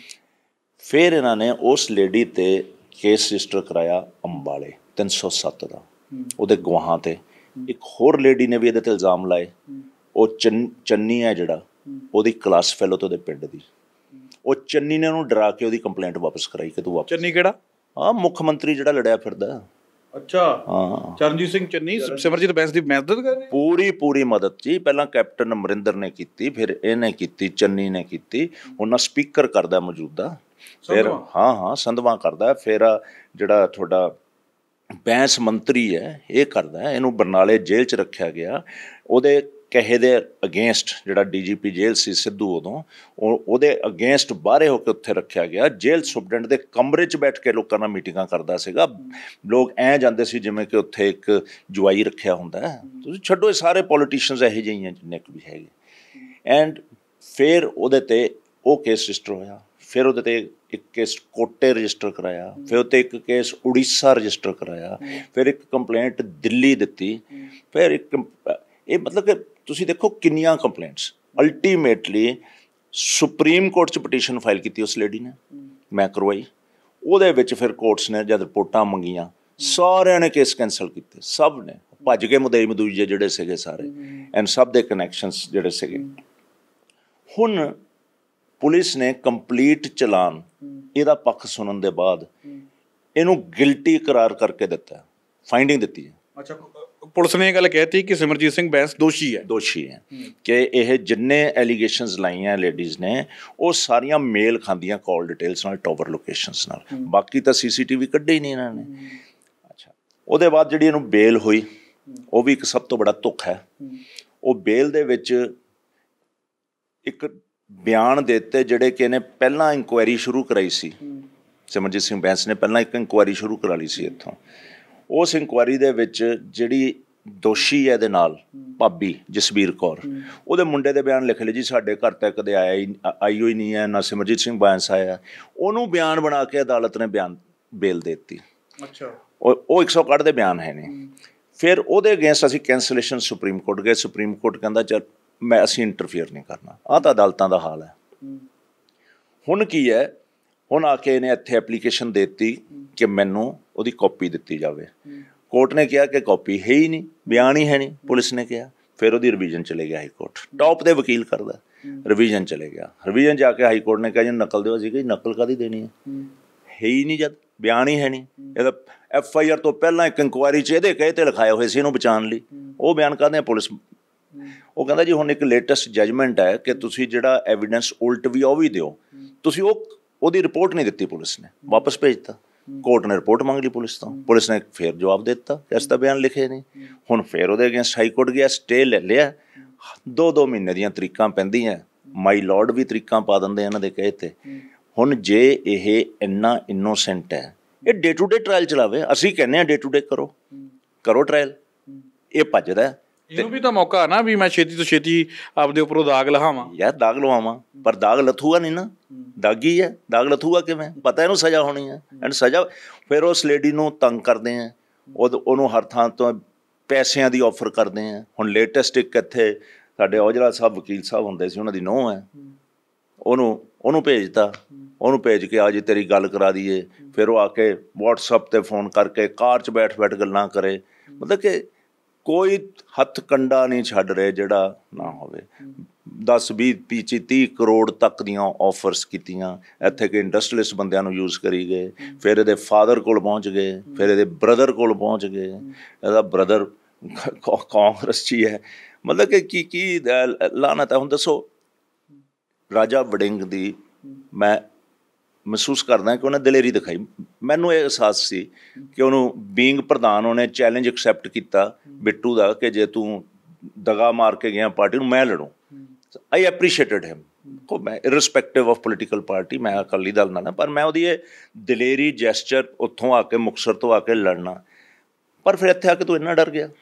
ਫਿਰ ਇਹਨਾਂ ਨੇ ਉਸ ਲੇਡੀ 'ਤੇ ਕੇਸ ਰਜਿਸਟਰ ਕਰਾਇਆ ਅੰਬਾਲੇ 307 ਦਾ, ਉਹਦੇ ਗਵਾਹਾਂ 'ਤੇ। ਇੱਕ ਹੋਰ ਲੇਡੀ ਨੇ ਵੀ ਇਹਦੇ 'ਤੇ ਇਲਜ਼ਾਮ ਲਾਏ। ਉਹ ਚੰਨੀ ਹੈ ਜਿਹੜਾ, ਉਹਦੀ ਕਲਾਸ ਫੈਲੋ ਤੋਂ ਉਹਦੇ ਪਿੰਡ ਦੀ। ਉਹ ਚੰਨੀ ਨੇ ਉਹਨੂੰ ਡਰਾ ਕੇ ਉਹਦੀ ਕੰਪਲੇਂਟ ਵਾਪਸ ਕਰਾਈ ਕਿ ਤੂੰ ਵਾਪਸ।
ਚੰਨੀ ਕਿਹੜਾ?
ਹਾਂ, ਮੁੱਖ ਮੰਤਰੀ ਜਿਹੜਾ ਲੜਿਆ ਫਿਰਦਾ।
ਅੱਛਾ,
ਹਾਂ,
ਚਰਨਜੀਤ ਸਿੰਘ ਚੰਨੀ ਸਿਮਰਜੀਤ ਬੈਂਸ ਦੀ ਮਦਦ ਕਰ ਰਿਹਾ।
ਪੂਰੀ ਮਦਦ ਜੀ। ਪਹਿਲਾਂ ਕੈਪਟਨ ਅਮਰਿੰਦਰ ਨੇ ਕੀਤੀ, ਫਿਰ ਇਹਨੇ ਕੀਤੀ, ਚੰਨੀ ਨੇ ਕੀਤੀ। ਉਹਨਾਂ ਸਪੀਕਰ ਕਰਦਾ ਮੌਜੂਦਾ, ਫਿਰ ਹਾਂ ਸੰਧਵਾ ਕਰਦਾ। ਫਿਰ ਜਿਹੜਾ ਤੁਹਾਡਾ ਬੈਂਸ ਮੰਤਰੀ ਹੈ ਇਹ ਕਰਦਾ। ਇਹਨੂੰ ਬਰਨਾਲੇ ਜੇਲ੍ਹ 'ਚ ਰੱਖਿਆ ਗਿਆ। ਉਹਦੇ ਕਹੇ ਦੇ ਅਗੇਂਸਟ, ਜਿਹੜਾ DGP ਜੇਲ੍ਹ ਸੀ ਸਿੱਧੂ ਉਦੋਂ, ਉਹਦੇ ਅਗੇਂਸਟ ਬਾਹਰੇ ਹੋ ਕੇ ਉੱਥੇ ਰੱਖਿਆ ਗਿਆ। ਜੇਲ੍ਹ ਸੁਪਰਡੈਂਟ ਦੇ ਕਮਰੇ 'ਚ ਬੈਠ ਕੇ ਲੋਕਾਂ ਨਾਲ ਮੀਟਿੰਗਾਂ ਕਰਦਾ ਸੀਗਾ। ਲੋਕ ਐਂ ਜਾਂਦੇ ਸੀ ਜਿਵੇਂ ਕਿ ਉੱਥੇ ਇੱਕ ਜੁਆਈ ਰੱਖਿਆ ਹੁੰਦਾ। ਤੁਸੀਂ ਛੱਡੋ, ਇਹ ਸਾਰੇ ਪੋਲੀਟੀਸ਼ੀਅਨਸ ਇਹੋ ਜਿਹੇ ਹੀ ਜਿੰਨੇ ਕੁ ਵੀ ਹੈਗੇ। ਐਂਡ ਫਿਰ ਉਹਦੇ 'ਤੇ ਉਹ ਕੇਸ ਰਜਿਸਟਰ ਹੋਇਆ। ਫਿਰ ਉਹਦੇ 'ਤੇ ਇੱਕ ਕੇਸ ਕੋਟੇ ਰਜਿਸਟਰ ਕਰਾਇਆ। ਫਿਰ ਉੱਤੇ ਇੱਕ ਕੇਸ ਉੜੀਸਾ ਰਜਿਸਟਰ ਕਰਾਇਆ। ਫਿਰ ਇੱਕ ਕੰਪਲੇਂਟ ਦਿੱਲੀ ਦਿੱਤੀ। ਫਿਰ ਇੱਕ, ਇਹ ਮਤਲਬ ਕਿ ਤੁਸੀਂ ਦੇਖੋ ਕਿੰਨੀਆਂ ਕੰਪਲੇਂਟਸ। ਅਲਟੀਮੇਟਲੀ ਸੁਪਰੀਮ ਕੋਰਟ 'ਚ ਪਟੀਸ਼ਨ ਫਾਈਲ ਕੀਤੀ ਉਸ ਲੇਡੀ ਨੇ, ਮੈਂ ਕਰਵਾਈ। ਉਹਦੇ ਵਿੱਚ ਫਿਰ ਕੋਰਟਸ ਨੇ ਜਦ ਰਿਪੋਰਟਾਂ ਮੰਗੀਆਂ, ਸਾਰਿਆਂ ਨੇ ਕੇਸ ਕੈਂਸਲ ਕੀਤੇ। ਸਭ ਨੇ ਭੱਜ ਕੇ ਮੁਦਈ ਮਦੂਜੇ ਜਿਹੜੇ ਸੀਗੇ ਸਾਰੇ, ਐਂਡ ਸਭ ਦੇ ਕਨੈਕਸ਼ਨਸ ਜਿਹੜੇ ਸੀਗੇ। ਹੁਣ ਪੁਲਿਸ ਨੇ ਕੰਪਲੀਟ ਚਲਾਨ ਇਹਦਾ ਪੱਖ ਸੁਣਨ ਦੇ ਬਾਅਦ ਇਹਨੂੰ ਗਿਲਟੀ ਕਰਾਰ ਕਰਕੇ ਦਿੱਤਾ, ਫਾਈਂਡਿੰਗ ਦਿੱਤੀ ਹੈ।
ਅੱਛਾ, ਪੁਲਿਸ ਨੇ ਇਹ ਗੱਲ ਕਹਿਤੀ ਕਿ ਸਿਮਰਜੀਤ ਸਿੰਘ ਬੈਂਸ ਦੋਸ਼ੀ ਹੈ
ਕਿ ਇਹ ਜਿੰਨੇ ਐਲੀਗੇਸ਼ਨਸ ਲਾਈਆਂ ਲੇਡੀਜ਼ ਨੇ ਉਹ ਸਾਰੀਆਂ ਮੇਲ ਖਾਂਦੀਆਂ ਕਾਲ ਡਿਟੇਲਸ ਨਾਲ, ਟਾਵਰ ਲੋਕੇਸ਼ਨਸ ਨਾਲ। ਬਾਕੀ ਤਾਂ CCTV ਕੱਢੇ ਹੀ ਨਹੀਂ ਇਹਨਾਂ ਨੇ। ਅੱਛਾ, ਉਹਦੇ ਬਾਅਦ ਜਿਹੜੀ ਇਹਨੂੰ ਬੇਲ ਹੋਈ, ਉਹ ਵੀ ਇੱਕ ਸਭ ਤੋਂ ਬੜਾ ਤੁੱਖ ਹੈ। ਉਹ ਬੇਲ ਦੇ ਵਿੱਚ ਇੱਕ ਬਿਆਨ ਦੇ ਦਿੱਤੇ ਜਿਹੜੇ ਕਿ ਇਹਨੇ ਪਹਿਲਾਂ ਇਨਕੁਆਇਰੀ ਸ਼ੁਰੂ ਕਰਾਈ ਸੀ। ਸਿਮਰਜੀਤ ਸਿੰਘ ਬੈਂਸ ਨੇ ਪਹਿਲਾਂ ਇੱਕ ਇਨਕੁਆਇਰੀ ਸ਼ੁਰੂ ਕਰਾ ਲਈ ਸੀ ਇੱਥੋਂ। ਉਸ ਇਨਕੁਆਇਰੀ ਦੇ ਵਿੱਚ ਜਿਹੜੀ ਦੋਸ਼ੀ ਹੈ ਇਹਦੇ ਨਾਲ ਭਾਬੀ ਜਸਬੀਰ ਕੌਰ, ਉਹਦੇ ਮੁੰਡੇ ਦੇ ਬਿਆਨ ਲਿਖ ਲਏ ਜੀ, ਸਾਡੇ ਘਰ ਤੱਕ ਕਦੇ ਆਈ ਹੋਈ ਨਹੀਂ ਹੈ, ਨਾ ਸਿਮਰਜੀਤ ਸਿੰਘ ਬੈਂਸ ਆਇਆ। ਉਹਨੂੰ ਬਿਆਨ ਬਣਾ ਕੇ ਅਦਾਲਤ ਨੇ ਬੇਲ ਦੇ ਦਿੱਤੀ। ਅੱਛਾ, ਉਹ 161 ਦੇ ਬਿਆਨ ਹੈ ਨੇ। ਫਿਰ ਉਹਦੇ ਅਗੇਂਸਟ ਅਸੀਂ ਕੈਂਸਲੇਸ਼ਨ ਸੁਪਰੀਮ ਕੋਰਟ ਗਏ। ਸੁਪਰੀਮ ਕੋਰਟ ਕਹਿੰਦਾ ਚੱਲ ਅਸੀਂ ਇੰਟਰਫੇਅਰ ਨਹੀਂ ਕਰਨਾ। ਆਹ ਤਾਂ ਅਦਾਲਤਾਂ ਦਾ ਹਾਲ ਹੈ। ਹੁਣ ਕੀ ਹੈ, ਹੁਣ ਆ ਕੇ ਇਹਨੇ ਇੱਥੇ ਐਪਲੀਕੇਸ਼ਨ ਦੇ ਦਿੱਤੀ ਕਿ ਮੈਨੂੰ ਉਹਦੀ ਕਾਪੀ ਦਿੱਤੀ ਜਾਵੇ। ਕੋਰਟ ਨੇ ਕਿਹਾ ਕਿ ਕਾਪੀ ਹੈ ਹੀ ਨਹੀਂ, ਬਿਆਨ ਹੀ ਹੈ ਨਹੀਂ, ਪੁਲਿਸ ਨੇ ਕਿਹਾ। ਫਿਰ ਉਹਦੀ ਰਿਵੀਜ਼ਨ ਚਲੇ ਗਿਆ ਹਾਈ ਕੋਰਟ, ਟੌਪ ਦੇ ਵਕੀਲ ਕਰਦਾ, ਰਿਵੀਜ਼ਨ ਚਲੇ ਗਿਆ। ਰਿਵੀਜ਼ਨ ਜਾ ਕੇ ਹਾਈ ਕੋਰਟ ਨੇ ਕਿਹਾ ਜੀ ਨਕਲ ਦਿਓ। ਅਸੀਂ ਕਿ ਨਕਲ ਕਾਹਦੀ ਦੇਣੀ ਹੈ ਹੀ ਨਹੀਂ, ਜਦ ਬਿਆਨ ਹੀ ਹੈ ਨਹੀਂ। ਇਹਦਾ FIR ਤੋਂ ਪਹਿਲਾਂ ਇੱਕ ਇਨਕੁਆਇਰੀ 'ਚ ਇਹਦੇ ਕਹੇ 'ਤੇ ਲਿਖਾਏ ਹੋਏ ਸੀ ਇਹਨੂੰ ਬਚਾਉਣ ਲਈ। ਉਹ ਬਿਆਨ ਕਰਦੇ ਆ ਪੁਲਿਸ। ਉਹ ਕਹਿੰਦਾ ਜੀ ਹੁਣ ਇੱਕ ਲੇਟੈਸਟ ਜਜਮੈਂਟ ਹੈ ਕਿ ਤੁਸੀਂ ਜਿਹੜਾ ਐਵੀਡੈਂਸ ਉਲਟ ਵੀ ਉਹ ਵੀ ਦਿਓ। ਤੁਸੀਂ ਉਹਦੀ ਰਿਪੋਰਟ ਨਹੀਂ ਦਿੱਤੀ, ਪੁਲਿਸ ਨੇ ਵਾਪਸ ਭੇਜਤਾ। ਕੋਰਟ ਨੇ ਰਿਪੋਰਟ ਮੰਗ ਲਈ ਪੁਲਿਸ ਤੋਂ, ਪੁਲਿਸ ਨੇ ਫਿਰ ਜਵਾਬ ਦੇ ਦਿੱਤਾ ਕਿ ਅਸੀਂ ਤਾਂ ਬਿਆਨ ਲਿਖੇ ਨਹੀਂ। ਹੁਣ ਫਿਰ ਉਹਦੇ ਅਗੇਂਸਟ ਹਾਈ ਕੋਰਟ ਗਿਆ, ਸਟੇ ਲੈ ਲਿਆ। 2-2 ਮਹੀਨੇ ਦੀਆਂ ਤਰੀਕਾਂ ਪੈਂਦੀਆਂ। ਮਾਈ ਲਾਰਡ ਵੀ ਤਰੀਕਾਂ ਪਾ ਦਿੰਦੇ ਇਹਨਾਂ ਦੇ ਕਹੇ 'ਤੇ। ਹੁਣ ਜੇ ਇਹ ਇੰਨਾ ਇਨੋਸੈਂਟ ਹੈ, ਇਹ ਡੇ ਟੂ ਡੇ ਟਰਾਇਲ ਚਲਾਵੇ। ਅਸੀਂ ਕਹਿੰਦੇ ਹਾਂ ਡੇ ਟੂ ਡੇ ਕਰੋ ਟਰਾਇਲ। ਇਹ ਭੱਜਦਾ।
ਇਹਨੂੰ ਵੀ ਤਾਂ ਮੌਕਾ ਨਾ ਵੀ ਮੈਂ ਛੇਤੀ ਤੋਂ ਛੇਤੀ ਆਪਦੇ ਉੱਪਰੋਂ ਦਾਗ ਲਹਾਵਾਂ।
ਯਾਰ ਦਾਗ ਲਵਾਵਾਂ, ਪਰ ਦਾਗ ਲੱਥੂਗਾ ਨਹੀਂ ਨਾ। ਦਾਗੀ ਹੈ, ਦਾਗ ਲੱਥੂਗਾ ਕਿਵੇਂ? ਪਤਾ ਇਹਨੂੰ ਸਜ਼ਾ ਹੋਣੀ ਹੈ। ਐਂਡ ਸਜ਼ਾ ਫਿਰ ਉਸ ਲੇਡੀ ਨੂੰ ਤੰਗ ਕਰਦੇ ਆ, ਉਹਨੂੰ ਹਰ ਥਾਂ ਤੋਂ ਪੈਸਿਆਂ ਦੀ ਆਫਰ ਕਰਦੇ ਆ। ਹੁਣ ਲੇਟੈਸਟ ਇੱਕ ਇੱਥੇ ਸਾਡੇ ਔਜਲਾ ਸਾਹਿਬ ਵਕੀਲ ਸਾਹਿਬ ਹੁੰਦੇ ਸੀ, ਉਹਨਾਂ ਦੀ ਨੂੰਹ ਹੈ, ਉਹਨੂੰ ਭੇਜਤਾ। ਉਹਨੂੰ ਭੇਜ ਕੇ ਆ ਜੀ ਤੇਰੀ ਗੱਲ ਕਰਾ ਦਈਏ। ਫਿਰ ਉਹ ਆ ਕੇ WhatsApp 'ਤੇ ਫੋਨ ਕਰਕੇ ਕਾਰ 'ਚ ਬੈਠ ਗੱਲਾਂ ਕਰੇ। ਮਤਲਬ ਕਿ ਕੋਈ ਹੱਥ ਕੰਡਾ ਨਹੀਂ ਛੱਡ ਰਹੇ ਜਿਹੜਾ ਨਾ ਹੋਵੇ। 10 20 30 ਕਰੋੜ ਤੱਕ ਦੀਆਂ ਆਫਰਸ ਕੀਤੀਆਂ। ਇੱਥੇ ਕਿ ਇੰਡਸਟਰੀਅਲਿਸਟ ਬੰਦਿਆਂ ਨੂੰ ਯੂਜ਼ ਕਰੀ ਗਏ। ਫਿਰ ਇਹਦੇ ਫਾਦਰ ਕੋਲ ਪਹੁੰਚ ਗਏ, ਫਿਰ ਇਹਦੇ ਬ੍ਰਦਰ ਕੋਲ ਪਹੁੰਚ ਗਏ। ਇਹਦਾ ਬ੍ਰਦਰ ਕਾਂਗਰਸ 'ਚ ਹੀ ਹੈ। ਮਤਲਬ ਕਿ ਕੀ ਲਾਹਨਤ ਹੈ। ਹੁਣ ਦੱਸੋ, ਰਾਜਾ ਵੜਿੰਗ ਦੀ ਮੈਂ ਮਹਿਸੂਸ ਕਰਦਾ ਕਿ ਉਹਨੇ ਦਲੇਰੀ ਦਿਖਾਈ। ਮੈਨੂੰ ਇਹ ਅਹਿਸਾਸ ਸੀ ਕਿ ਉਹਨੂੰ ਬੀਇੰਗ ਪ੍ਰਧਾਨ ਉਹਨੇ ਚੈਲੰਜ ਐਕਸੈਪਟ ਕੀਤਾ ਬਿੱਟੂ ਦਾ ਕਿ ਜੇ ਤੂੰ ਦਗਾ ਮਾਰ ਕੇ ਗਿਆ ਪਾਰਟੀ ਨੂੰ, ਮੈਂ ਲੜੂੰ। ਆਈ ਐਪਰੀਸ਼ੀਏਟਡ ਹਿਮ। ਮੈਂ ਇਰਰਿਸਪੈਕਟਿਵ ਆਫ ਪੋਲੀਟੀਕਲ ਪਾਰਟੀ, ਮੈਂ ਅਕਾਲੀ ਦਲ ਨਾਲ, ਪਰ ਮੈਂ ਉਹਦੀ ਇਹ ਦਲੇਰੀ ਜੈਸਚਰ ਉੱਥੋਂ ਆ ਕੇ ਮੁਕਤਸਰ ਤੋਂ ਆ ਕੇ ਲੜਨਾ। ਪਰ ਫਿਰ ਇੱਥੇ ਆ ਕੇ ਤੂੰ ਇੰਨਾ ਡਰ ਗਿਆ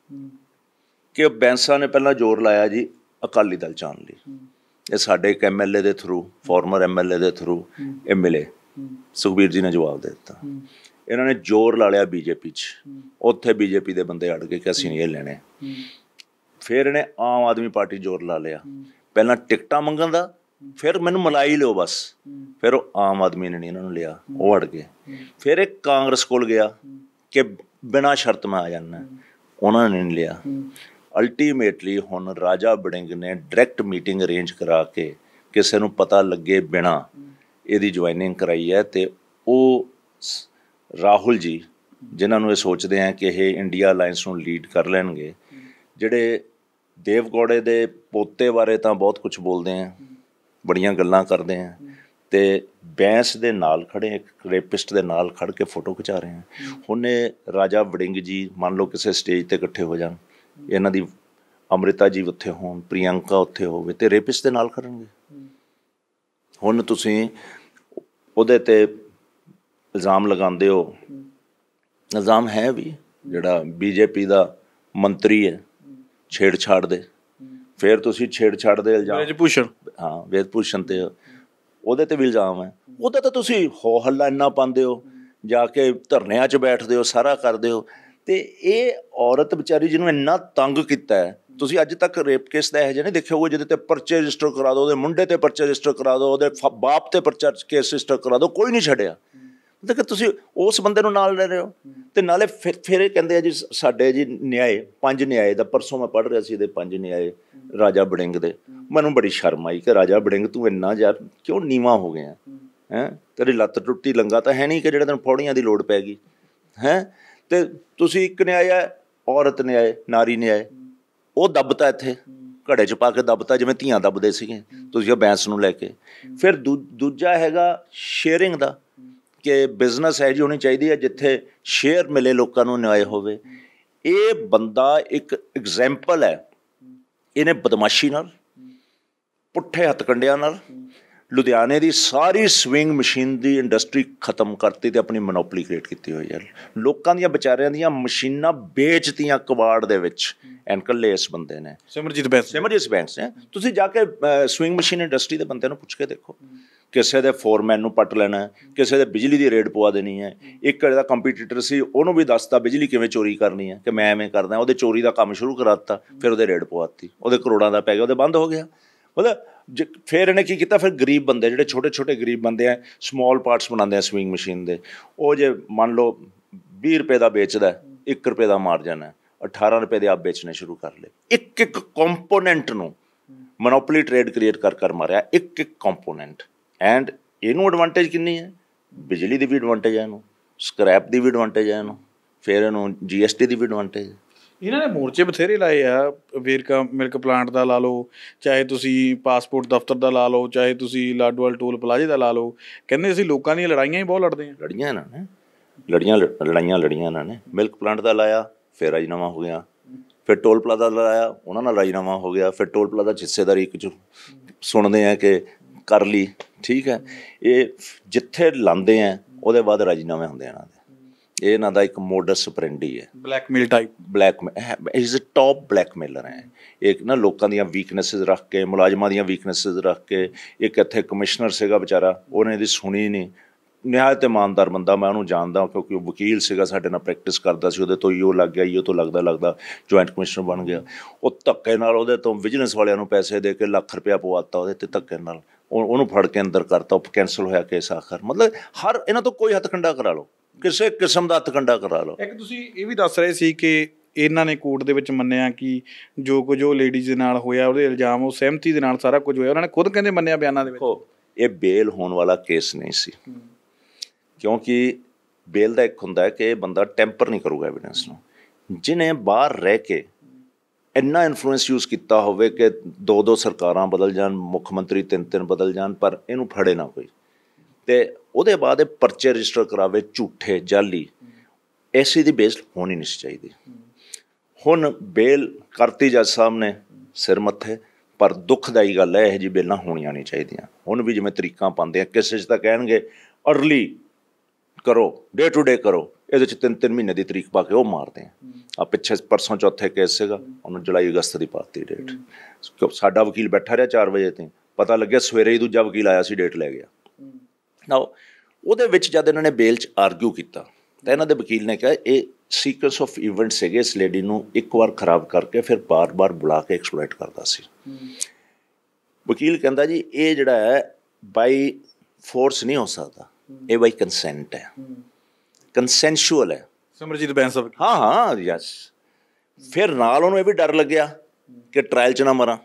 ਕਿ ਬੈਂਸਾ ਨੇ ਪਹਿਲਾਂ ਜ਼ੋਰ ਲਾਇਆ ਜੀ ਅਕਾਲੀ ਦਲ 'ਚ ਆਉਣ ਲਈ। ਇਹ ਸਾਡੇ ਇੱਕ MLA ਦੇ ਥਰੂ, ਫਾਰਮਰ MLA ਦੇ ਥਰੂ ਇਹ ਮਿਲੇ। ਸੁਖਬੀਰ ਜੀ ਨੇ ਜਵਾਬ ਦੇ ਦਿੱਤਾ। ਇਹਨਾਂ ਨੇ ਜ਼ੋਰ ਲਾ ਲਿਆ BJP 'ਚ। ਉੱਥੇ BJP ਦੇ ਬੰਦੇ ਅੜ ਗਏ ਕਿ ਅਸੀਂ ਨਹੀਂ ਇਹ ਲੈਣੇ। ਫਿਰ ਇਹਨੇ ਆਮ ਆਦਮੀ ਪਾਰਟੀ ਜ਼ੋਰ ਲਾ ਲਿਆ, ਪਹਿਲਾਂ ਟਿਕਟਾਂ ਮੰਗਣ ਦਾ, ਫਿਰ ਮੈਨੂੰ ਮਲਾਈ ਲਿਓ ਬਸ। ਫਿਰ ਉਹ ਆਮ ਆਦਮੀ ਨੇ ਨਹੀਂ ਇਹਨਾਂ ਨੂੰ ਲਿਆ, ਉਹ ਅੜ ਗਏ। ਫਿਰ ਇਹ ਕਾਂਗਰਸ ਕੋਲ ਗਿਆ ਕਿ ਬਿਨਾਂ ਸ਼ਰਤ ਮੈਂ ਆ ਜਾਂਦਾ, ਉਹਨਾਂ ਨੇ ਨਹੀਂ ਲਿਆ। ਅਲਟੀਮੇਟਲੀ ਹੁਣ ਰਾਜਾ ਵੜਿੰਗ ਨੇ ਡਾਇਰੈਕਟ ਮੀਟਿੰਗ ਅਰੇਂਜ ਕਰਾ ਕੇ ਕਿਸੇ ਨੂੰ ਪਤਾ ਲੱਗੇ ਬਿਨਾਂ ਇਹਦੀ ਜੁਆਇਨਿੰਗ ਕਰਾਈ ਹੈ। ਅਤੇ ਉਹ ਰਾਹੁਲ ਜੀ, ਜਿਨ੍ਹਾਂ ਨੂੰ ਇਹ ਸੋਚਦੇ ਆ ਕਿ ਇਹ ਇੰਡੀਆ ਅਲਾਇੰਸ ਨੂੰ ਲੀਡ ਕਰ ਲੈਣਗੇ, ਜਿਹੜੇ ਦੇਵਗੌੜੇ ਦੇ ਪੋਤੇ ਬਾਰੇ ਤਾਂ ਬਹੁਤ ਕੁਛ ਬੋਲਦੇ ਆ, ਬੜੀਆਂ ਗੱਲਾਂ ਕਰਦੇ ਆ, ਅਤੇ ਬੈਂਸ ਦੇ ਨਾਲ ਖੜ੍ਹੇ, ਇੱਕ ਰੇਪਿਸਟ ਦੇ ਨਾਲ ਖੜ੍ਹ ਕੇ ਫੋਟੋ ਖਿਚਾ ਰਹੇ ਆ। ਹੁਣ ਇਹ ਰਾਜਾ ਵੜਿੰਗ ਜੀ ਮੰਨ ਲਓ ਕਿਸੇ ਸਟੇਜ 'ਤੇ ਇਕੱਠੇ ਹੋ ਜਾਣ, ਇਹਨਾਂ ਦੀ ਅੰਮ੍ਰਿਤਾ ਜੀ ਉੱਥੇ ਹੋਣ, ਪ੍ਰਿਯੰਕਾ ਉੱਥੇ ਹੋਵੇ, ਅਤੇ ਰੇਪਿਸਟ ਦੇ ਨਾਲ ਖੜਨਗੇ। ਹੁਣ ਤੁਸੀਂ ਉਹਦੇ 'ਤੇ ਇਲਜ਼ਾਮ ਲਗਾਉਂਦੇ ਹੋ, ਇਲਜ਼ਾਮ ਹੈ ਵੀ ਜਿਹੜਾ BJP ਦਾ ਮੰਤਰੀ ਹੈ ਛੇੜਛਾੜ ਦੇ। ਫਿਰ ਤੁਸੀਂ ਛੇੜਛਾੜ ਦੇ ਇਲਜ਼ਾਮ ਵੇਦ ਭੂਸ਼ਣ 'ਤੇ, ਉਹਦੇ 'ਤੇ ਵੀ ਇਲਜ਼ਾਮ ਹੈ। ਉਹਦਾ ਤਾਂ ਤੁਸੀਂ ਹੋ ਹੱਲਾ ਇੰਨਾ ਪਾਉਂਦੇ ਹੋ, ਜਾ ਕੇ ਧਰਨਿਆਂ 'ਚ ਬੈਠਦੇ ਹੋ, ਸਾਰਾ ਕਰਦੇ ਹੋ। ਅਤੇ ਇਹ ਔਰਤ ਵਿਚਾਰੀ ਜਿਹਨੂੰ ਇੰਨਾ ਤੰਗ ਕੀਤਾ ਹੈ, ਤੁਸੀਂ ਅੱਜ ਤੱਕ ਰੇਪ ਕੇਸ ਦਾ ਇਹੋ ਜਿਹਾ ਨਹੀਂ ਦੇਖਿਆ ਹੋਊਗਾ ਜਿਹਦੇ 'ਤੇ ਪਰਚੇ ਰਜਿਸਟਰ ਕਰਾ ਦਿਓ, ਉਹਦੇ ਮੁੰਡੇ 'ਤੇ ਪਰਚੇ ਰਜਿਸਟਰ ਕਰਾ ਦਿਓ, ਉਹਦੇ ਬਾਪ 'ਤੇ ਪਰਚਾ ਕੇਸ ਰਜਿਸਟਰ ਕਰਾ ਦਿਓ, ਕੋਈ ਨਹੀਂ ਛੱਡਿਆ। ਮਤਲਬ ਕਿ ਤੁਸੀਂ ਉਸ ਬੰਦੇ ਨੂੰ ਨਾਲ ਲੈ ਰਹੇ ਹੋ। ਅਤੇ ਨਾਲੇ ਫਿਰ ਇਹ ਕਹਿੰਦੇ ਆ ਜੀ ਸਾਡੇ ਜੀ ਨਿਆਏ, 5 ਨਿਆਏ ਦਾ, ਪਰਸੋਂ ਮੈਂ ਪੜ੍ਹ ਰਿਹਾ ਸੀ ਇਹਦੇ 5 ਨਿਆਏ ਰਾਜਾ ਵੜਿੰਗ ਦੇ। ਮੈਨੂੰ ਬੜੀ ਸ਼ਰਮ ਆਈ ਕਿ ਰਾਜਾ ਵੜਿੰਗ ਤੂੰ ਇੰਨਾ ਯਾਰ ਕਿਉਂ ਨੀਵਾਂ ਹੋ ਗਿਆ ਹੈਂ? ਤੇਰੀ ਲੱਤ ਟੁੱਟੀ, ਲੰਗਾ ਤਾਂ ਹੈ ਨਹੀਂ ਕਿ ਜਿਹੜੇ ਤੈਨੂੰ ਪੌੜੀਆਂ ਦੀ ਲੋੜ ਪੈ ਗਈ ਹੈਂ? ਅਤੇ ਤੁਸੀਂ ਇੱਕ ਨਿਆਏ ਹੈ, ਔਰਤ ਨਿਆਏ, ਨਾਰੀ ਨਿਆਏ, ਉਹ ਦੱਬਤਾ ਇੱਥੇ ਘੜੇ 'ਚ ਪਾ ਕੇ ਦੱਬਤਾ, ਜਿਵੇਂ ਧੀਆਂ ਦੱਬਦੇ ਸੀਗੇ ਤੁਸੀਂ ਉਹ ਬੈਂਸ ਨੂੰ ਲੈ ਕੇ। ਫਿਰ ਦੂਜਾ ਹੈਗਾ ਸ਼ੇਅਰਿੰਗ ਦਾ, ਕਿ ਬਿਜ਼ਨਸ ਹੈ ਜੀ ਹੋਣੀ ਚਾਹੀਦੀ ਹੈ ਜਿੱਥੇ ਸ਼ੇਅਰ ਮਿਲੇ, ਲੋਕਾਂ ਨੂੰ ਨਿਆਂ ਹੋਵੇ। ਇਹ ਬੰਦਾ ਇੱਕ ਐਗਜ਼ੈਂਪਲ ਹੈ। ਇਹਨੇ ਬਦਮਾਸ਼ੀ ਨਾਲ, ਪੁੱਠੇ ਹੱਥਕੰਡਿਆਂ ਨਾਲ ਲੁਧਿਆਣੇ ਦੀ ਸਾਰੀ ਸਵਿੰਗ ਮਸ਼ੀਨ ਦੀ ਇੰਡਸਟਰੀ ਖਤਮ ਕਰਤੀ ਅਤੇ ਆਪਣੀ ਮੋਨੋਪਲੀ ਕ੍ਰੀਏਟ ਕੀਤੀ ਹੋਈ ਹੈ। ਲੋਕਾਂ ਦੀਆਂ ਵਿਚਾਰਿਆਂ ਦੀਆਂ ਮਸ਼ੀਨਾਂ ਵੇਚਤੀਆਂ ਕਬਾੜ ਦੇ ਵਿੱਚ। ਐਂਡ ਇਕੱਲੇ ਇਸ ਬੰਦੇ ਨੇ, ਸਿਮਰਜੀਤ ਬੈਂਸ ਨੇ। ਤੁਸੀਂ ਜਾ ਕੇ ਸਵਿੰਗ ਮਸ਼ੀਨ ਇੰਡਸਟਰੀ ਦੇ ਬੰਦਿਆਂ ਨੂੰ ਪੁੱਛ ਕੇ ਦੇਖੋ, ਕਿਸੇ ਦੇ ਫੋਰਮੈਨ ਨੂੰ ਪੱਟ ਲੈਣਾ, ਕਿਸੇ ਦੇ ਬਿਜਲੀ ਦੀ ਰੇਡ ਪਵਾ ਦੇਣੀ ਹੈ। ਇੱਕ ਇਹਦਾ ਕੰਪੀਟੀਟਰ ਸੀ, ਉਹਨੂੰ ਵੀ ਦੱਸਤਾ ਬਿਜਲੀ ਕਿਵੇਂ ਚੋਰੀ ਕਰਨੀ ਹੈ, ਕਿ ਮੈਂ ਐਵੇਂ ਕਰਦਾ, ਉਹਦੇ ਚੋਰੀ ਦਾ ਕੰਮ ਸ਼ੁਰੂ ਕਰਾ ਦਿੱਤਾ। ਫਿਰ ਉਹਦੇ ਰੇਡ ਪਵਾਤੀ, ਉਹਦੇ ਕਰੋੜਾਂ ਦਾ ਪੈ ਗਿਆ, ਉਹਦੇ ਬੰਦ ਹੋ ਗਿਆ। ਮਤਲਬ ਫਿਰ ਇਹਨੇ ਕੀ ਕੀਤਾ, ਫਿਰ ਗਰੀਬ ਬੰਦੇ, ਜਿਹੜੇ ਛੋਟੇ ਛੋਟੇ ਗਰੀਬ ਬੰਦੇ ਆ, ਸਮੋਲ ਪਾਰਟਸ ਬਣਾਉਂਦੇ ਆ ਸਵਿੰਗ ਮਸ਼ੀਨ ਦੇ, ਉਹ ਜੇ ਮੰਨ ਲਓ 20 ਰੁਪਏ ਦਾ ਵੇਚਦਾ, 1 ਰੁਪਏ ਦਾ ਮਾਰਜਨ ਹੈ, 18 ਰੁਪਏ ਦੇ ਆਪ ਵੇਚਣੇ ਸ਼ੁਰੂ ਕਰ ਲਏ। ਇੱਕ ਇੱਕ ਕੰਪੋਨੈਂਟ ਨੂੰ ਮੋਨੋਪੋਲੀ ਟਰੇਡ ਕ੍ਰੀਏਟ ਕਰ ਮਾਰਿਆ, ਇੱਕ ਇੱਕ ਕੰਪੋਨੈਂਟ। ਐਂਡ ਇਹਨੂੰ ਐਡਵਾਂਟੇਜ ਕਿੰਨੀ ਹੈ? ਬਿਜਲੀ ਦੀ ਵੀ ਐਡਵਾਂਟੇਜ ਹੈ ਇਹਨੂੰ, ਸਕ੍ਰੈਪ ਦੀ ਵੀ ਐਡਵਾਂਟੇਜ ਹੈ ਇਹਨੂੰ, ਫਿਰ ਇਹਨੂੰ GST ਦੀ ਵੀ ਐਡਵਾਂਟੇਜ।
ਇਹਨਾਂ ਨੇ ਮੋਰਚੇ ਬਥੇਰੇ ਲਾਏ ਆ, ਵੇਰਕਾ ਮਿਲਕ ਪਲਾਂਟ ਦਾ ਲਾ ਲਓ, ਚਾਹੇ ਤੁਸੀਂ ਪਾਸਪੋਰਟ ਦਫ਼ਤਰ ਦਾ ਲਾ ਲਓ, ਚਾਹੇ ਤੁਸੀਂ ਲਾਡੋਵਾਲ ਟੋਲ ਪਲਾਜ਼ੇ ਦਾ ਲਾ ਲਓ। ਕਹਿੰਦੇ ਅਸੀਂ ਲੋਕਾਂ ਦੀਆਂ ਲੜਾਈਆਂ ਹੀ ਬਹੁਤ ਲੜਦੇ ਹਾਂ।
ਲੜੀਆਂ ਇਹਨਾਂ ਨੇ, ਲੜੀਆਂ ਇਹਨਾਂ ਨੇ। ਮਿਲਕ ਪਲਾਂਟ ਦਾ ਲਾਇਆ, ਫਿਰ ਰਾਜੀਨਾਮਾ ਹੋ ਗਿਆ। ਫਿਰ ਟੋਲ ਪਲਾਜ਼ਾ ਦਾ ਲਾਇਆ, ਉਹਨਾਂ ਨਾਲ ਰਾਜੀਨਾਮਾ ਹੋ ਗਿਆ। ਫਿਰ ਟੋਲ ਪਲਾਜ਼ਾ 'ਚ ਹਿੱਸੇਦਾਰੀ ਇੱਕ 'ਚ ਸੁਣਦੇ ਆ ਕਿ ਕਰ ਲਈ, ਠੀਕ ਹੈ। ਇਹ ਜਿੱਥੇ ਲਾਉਂਦੇ ਆ ਉਹਦੇ ਬਾਅਦ ਰਾਜੀਨਾਮੇ ਹੁੰਦੇ ਇਹਨਾਂ ਦੇ। ਇਹ ਇਹਨਾਂ ਦਾ ਇੱਕ ਮੋਡਸ ਆਪਰੈਂਡੀ ਹੈ, blackmail type. Is a top blackmailer ਹੈ। ਇੱਕ ਨਾ ਲੋਕਾਂ ਦੀਆਂ ਵੀਕਨੈਸਿਸ ਰੱਖ ਕੇ, ਮੁਲਾਜ਼ਮਾਂ ਦੀਆਂ ਵੀਕਨੈਸਿਸ ਰੱਖ ਕੇ। ਇੱਕ ਇੱਥੇ ਕਮਿਸ਼ਨਰ ਸੀਗਾ ਵਿਚਾਰਾ, ਉਹਨੇ ਇਹਦੀ ਸੁਣੀ ਨਹੀਂ। ਨਿਹਾਇਤ ਇਮਾਨਦਾਰ ਬੰਦਾ, ਮੈਂ ਉਹਨੂੰ ਜਾਣਦਾ ਕਿਉਂਕਿ ਉਹ ਵਕੀਲ ਸੀਗਾ, ਸਾਡੇ ਨਾਲ ਪ੍ਰੈਕਟਿਸ ਕਰਦਾ ਸੀ। ਉਹਦੇ ਤੋਂ ਹੀ ਉਹ ਲੱਗ ਗਿਆ, ਇਹੋ ਤੋਂ ਲੱਗਦਾ ਜੁਆਇੰਟ ਕਮਿਸ਼ਨਰ ਬਣ ਗਿਆ। ਉਹ ਧੱਕੇ ਨਾਲ ਉਹਦੇ ਤੋਂ ਵਿਜੀਲੈਂਸ ਵਾਲਿਆਂ ਨੂੰ ਪੈਸੇ ਦੇ ਕੇ ਲੱਖ ਰੁਪਇਆ ਪਵਾਤਾ ਉਹਦੇ 'ਤੇ ਧੱਕੇ ਨਾਲ। ਉਹਨੂੰ ਫੜ ਕੇ ਅੰਦਰ ਕਰਤਾ, ਉਹ ਕੈਂਸਲ ਹੋਇਆ ਕੇਸ ਆਖਰ। ਮਤਲਬ ਇਹਨਾਂ ਤੋਂ ਕੋਈ ਹੱਥਕੰਡਾ ਕਰਾ ਲਓ, ਕਿਸੇ ਕਿਸਮ ਦਾ ਹੱਥਕੰਡਾ ਕਰਾ ਲਓ।
ਇੱਕ ਤੁਸੀਂ ਇਹ ਵੀ ਦੱਸ ਰਹੇ ਸੀ ਕਿ ਇਹਨਾਂ ਨੇ ਕੋਰਟ ਦੇ ਵਿੱਚ ਮੰਨਿਆ ਕਿ ਜੋ ਕੁਝ ਉਹ ਲੇਡੀਜ਼ ਦੇ ਨਾਲ ਹੋਇਆ ਉਹਦੇ ਇਲਜ਼ਾਮ ਉਹ ਸਹਿਮਤੀ ਦੇ ਨਾਲ ਸਾਰਾ ਕੁਝ ਹੋਇਆ, ਉਹਨਾਂ ਨੇ ਖੁਦ ਕਹਿੰਦੇ ਮੰਨਿਆ ਬਿਆਨਾਂ ਦੇ ਵਿੱਚ।
ਇਹ ਬੇਲ ਹੋਣ ਵਾਲਾ ਕੇਸ ਨਹੀਂ ਸੀ, ਕਿਉਂਕਿ ਬੇਲ ਦਾ ਇੱਕ ਹੁੰਦਾ ਕਿ ਇਹ ਬੰਦਾ ਟੈਂਪਰ ਨਹੀਂ ਕਰੂਗਾ ਐਵੀਡੈਂਸ ਨੂੰ। ਜਿਹਨੇ ਬਾਹਰ ਰਹਿ ਕੇ ਇੰਨਾ ਇਨਫਲੂਐਂਸ ਯੂਜ਼ ਕੀਤਾ ਹੋਵੇ ਕਿ 2-2 ਸਰਕਾਰਾਂ ਬਦਲ ਜਾਣ, ਮੁੱਖ ਮੰਤਰੀ 3-3 ਬਦਲ ਜਾਣ, ਪਰ ਇਹਨੂੰ ਫੜੇ ਨਾ ਕੋਈ, ਅਤੇ ਉਹਦੇ ਬਾਅਦ ਇਹ ਪਰਚੇ ਰਜਿਸਟਰ ਕਰਾਵੇ ਝੂਠੇ ਜਾਲੀ, ਐਸੀ ਦੀ ਬੇਲ ਹੋਣੀ ਨਹੀਂ ਸੀ ਚਾਹੀਦੀ। ਹੁਣ ਬੇਲ ਕਰਤੀ ਜੱਜ ਸਾਹਿਬ ਨੇ ਸਿਰ ਮੱਥੇ, ਪਰ ਦੁੱਖਦਾਈ ਗੱਲ ਹੈ ਇਹੋ ਜਿਹੀ ਬੇਲਾਂ ਹੋਣੀਆਂ ਨਹੀਂ ਚਾਹੀਦੀਆਂ। ਹੁਣ ਵੀ ਜਿਵੇਂ ਤਰੀਕਾਂ ਪਾਉਂਦੇ ਆ, ਕਿਸੇ 'ਚ ਤਾਂ ਕਹਿਣਗੇ ਅਰਲੀ ਕਰੋ, ਡੇ ਟੂ ਡੇ ਕਰੋ, ਇਹਦੇ 'ਚ 3-3 ਮਹੀਨੇ ਦੀ ਤਰੀਕ ਪਾ ਕੇ ਉਹ ਮਾਰਦੇ ਆ। ਪਿੱਛੇ ਪਰਸੋਂ ਚੌਥੇ ਕੇਸ ਸੀਗਾ, ਉਹਨੂੰ ਜੁਲਾਈ ਅਗਸਤ ਦੀ ਪਾਤੀ ਡੇਟ। ਸਾਡਾ ਵਕੀਲ ਬੈਠਾ ਰਿਹਾ 4 ਵਜੇ ਤੇ ਪਤਾ ਲੱਗਿਆ ਸਵੇਰੇ ਹੀ ਦੂਜਾ ਵਕੀਲ ਆਇਆ ਸੀ, ਡੇਟ ਲੈ ਗਿਆ ਨਾ। ਉਹਦੇ ਵਿੱਚ ਜਦ ਇਹਨਾਂ ਨੇ ਬੇਲ 'ਚ ਆਰਗਿਊ ਕੀਤਾ ਤਾਂ ਇਹਨਾਂ ਦੇ ਵਕੀਲ ਨੇ ਕਿਹਾ ਇਹ ਸੀਕੁਐਂਸ ਆਫ ਇਵੈਂਟ ਸੀਗੇ, ਇਸ ਲੇਡੀ ਨੂੰ ਇੱਕ ਵਾਰ ਖਰਾਬ ਕਰਕੇ ਫਿਰ ਬਾਰ-ਬਾਰ ਬੁਲਾ ਕੇ ਐਕਸਪਲੋਇਟ ਕਰਦਾ ਸੀ। ਵਕੀਲ ਕਹਿੰਦਾ ਜੀ ਇਹ ਜਿਹੜਾ ਹੈ ਬਾਈ ਫੋਰਸ ਨਹੀਂ ਹੋ ਸਕਦਾ, ਇਹ ਬਾਈ ਕੰਸੈਂਟ ਹੈ, ਕੰਸੈਂਸ਼ੂਅਲ ਹੈ।
ਸਿਮਰਜੀਤ ਬੈਂਸ ਸਾਹਿਬ,
ਹਾਂ ਯਸ। ਫਿਰ ਨਾਲ ਉਹਨੂੰ ਇਹ ਵੀ ਡਰ ਲੱਗਿਆ ਕਿ ਟਰਾਇਲ 'ਚ ਨਾ ਮਰਾਂ,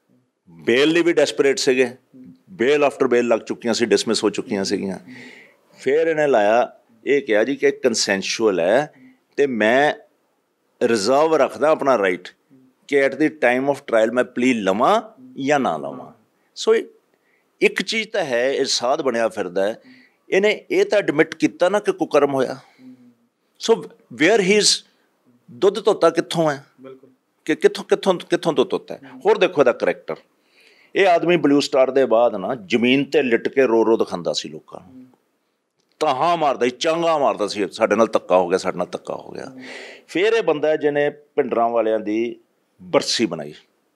ਬੇਲ ਲਈ ਵੀ ਡੈਸਪਰੇਟ ਸੀਗੇ, ਬੇਲ ਆਫਟਰ ਬੇਲ ਲੱਗ ਚੁੱਕੀਆਂ ਸੀ, ਡਿਸਮਿਸ ਹੋ ਚੁੱਕੀਆਂ ਸੀਗੀਆਂ। ਫਿਰ ਇਹਨੇ ਲਾਇਆ, ਇਹ ਕਿਹਾ ਜੀ ਕਿ ਕੰਸੈਂਸ਼ੂਅਲ ਹੈ ਅਤੇ ਮੈਂ ਰਿਜ਼ਰਵ ਰੱਖਦਾ ਆਪਣਾ ਰਾਈਟ ਕਿ at the time of trial ਮੈਂ ਪਲੀ ਲਵਾਂ ਜਾਂ ਨਾ ਲਵਾਂ। ਸੋ ਇੱਕ ਚੀਜ਼ ਤਾਂ ਹੈ, ਇਹ ਸਾਧ ਬਣਿਆ ਫਿਰਦਾ ਹੈ, ਇਹਨੇ ਇਹ ਤਾਂ ਐਡਮਿਟ ਕੀਤਾ ਨਾ ਕਿ ਕੁਕਰਮ ਹੋਇਆ। ਸੋ ਵੇਅਰ ਹੀ ਇਜ਼ ਦੁੱਧ ਧੋਤਾ ਕਿੱਥੋਂ ਹੈ, ਕਿ ਕਿੱਥੋਂ ਦੁੱਧ ਧੋਤਾ ਹੈ। ਹੋਰ ਦੇਖੋ ਇਹਦਾ ਕਰੈਕਟਰ, ਇਹ ਆਦਮੀ ਬਲੂ ਸਟਾਰ ਦੇ ਬਾਅਦ ਨਾ ਜ਼ਮੀਨ 'ਤੇ ਲਿਟ ਕੇ ਰੋ ਦਿਖਾਉਂਦਾ ਸੀ ਲੋਕਾਂ ਨੂੰ, ਤਾਹਾਂ ਮਾਰਦਾ ਸੀ, ਚਾਂਗਾ ਮਾਰਦਾ ਸੀ, ਸਾਡੇ ਨਾਲ ਧੱਕਾ ਹੋ ਗਿਆ, ਸਾਡੇ ਨਾਲ ਧੱਕਾ ਹੋ ਗਿਆ। ਫਿਰ ਇਹ ਬੰਦਾ ਜਿਹਨੇ ਭਿੰਡਰਾਂ ਵਾਲਿਆਂ ਦੀ ਬਰਸੀ ਬਣਾਈ,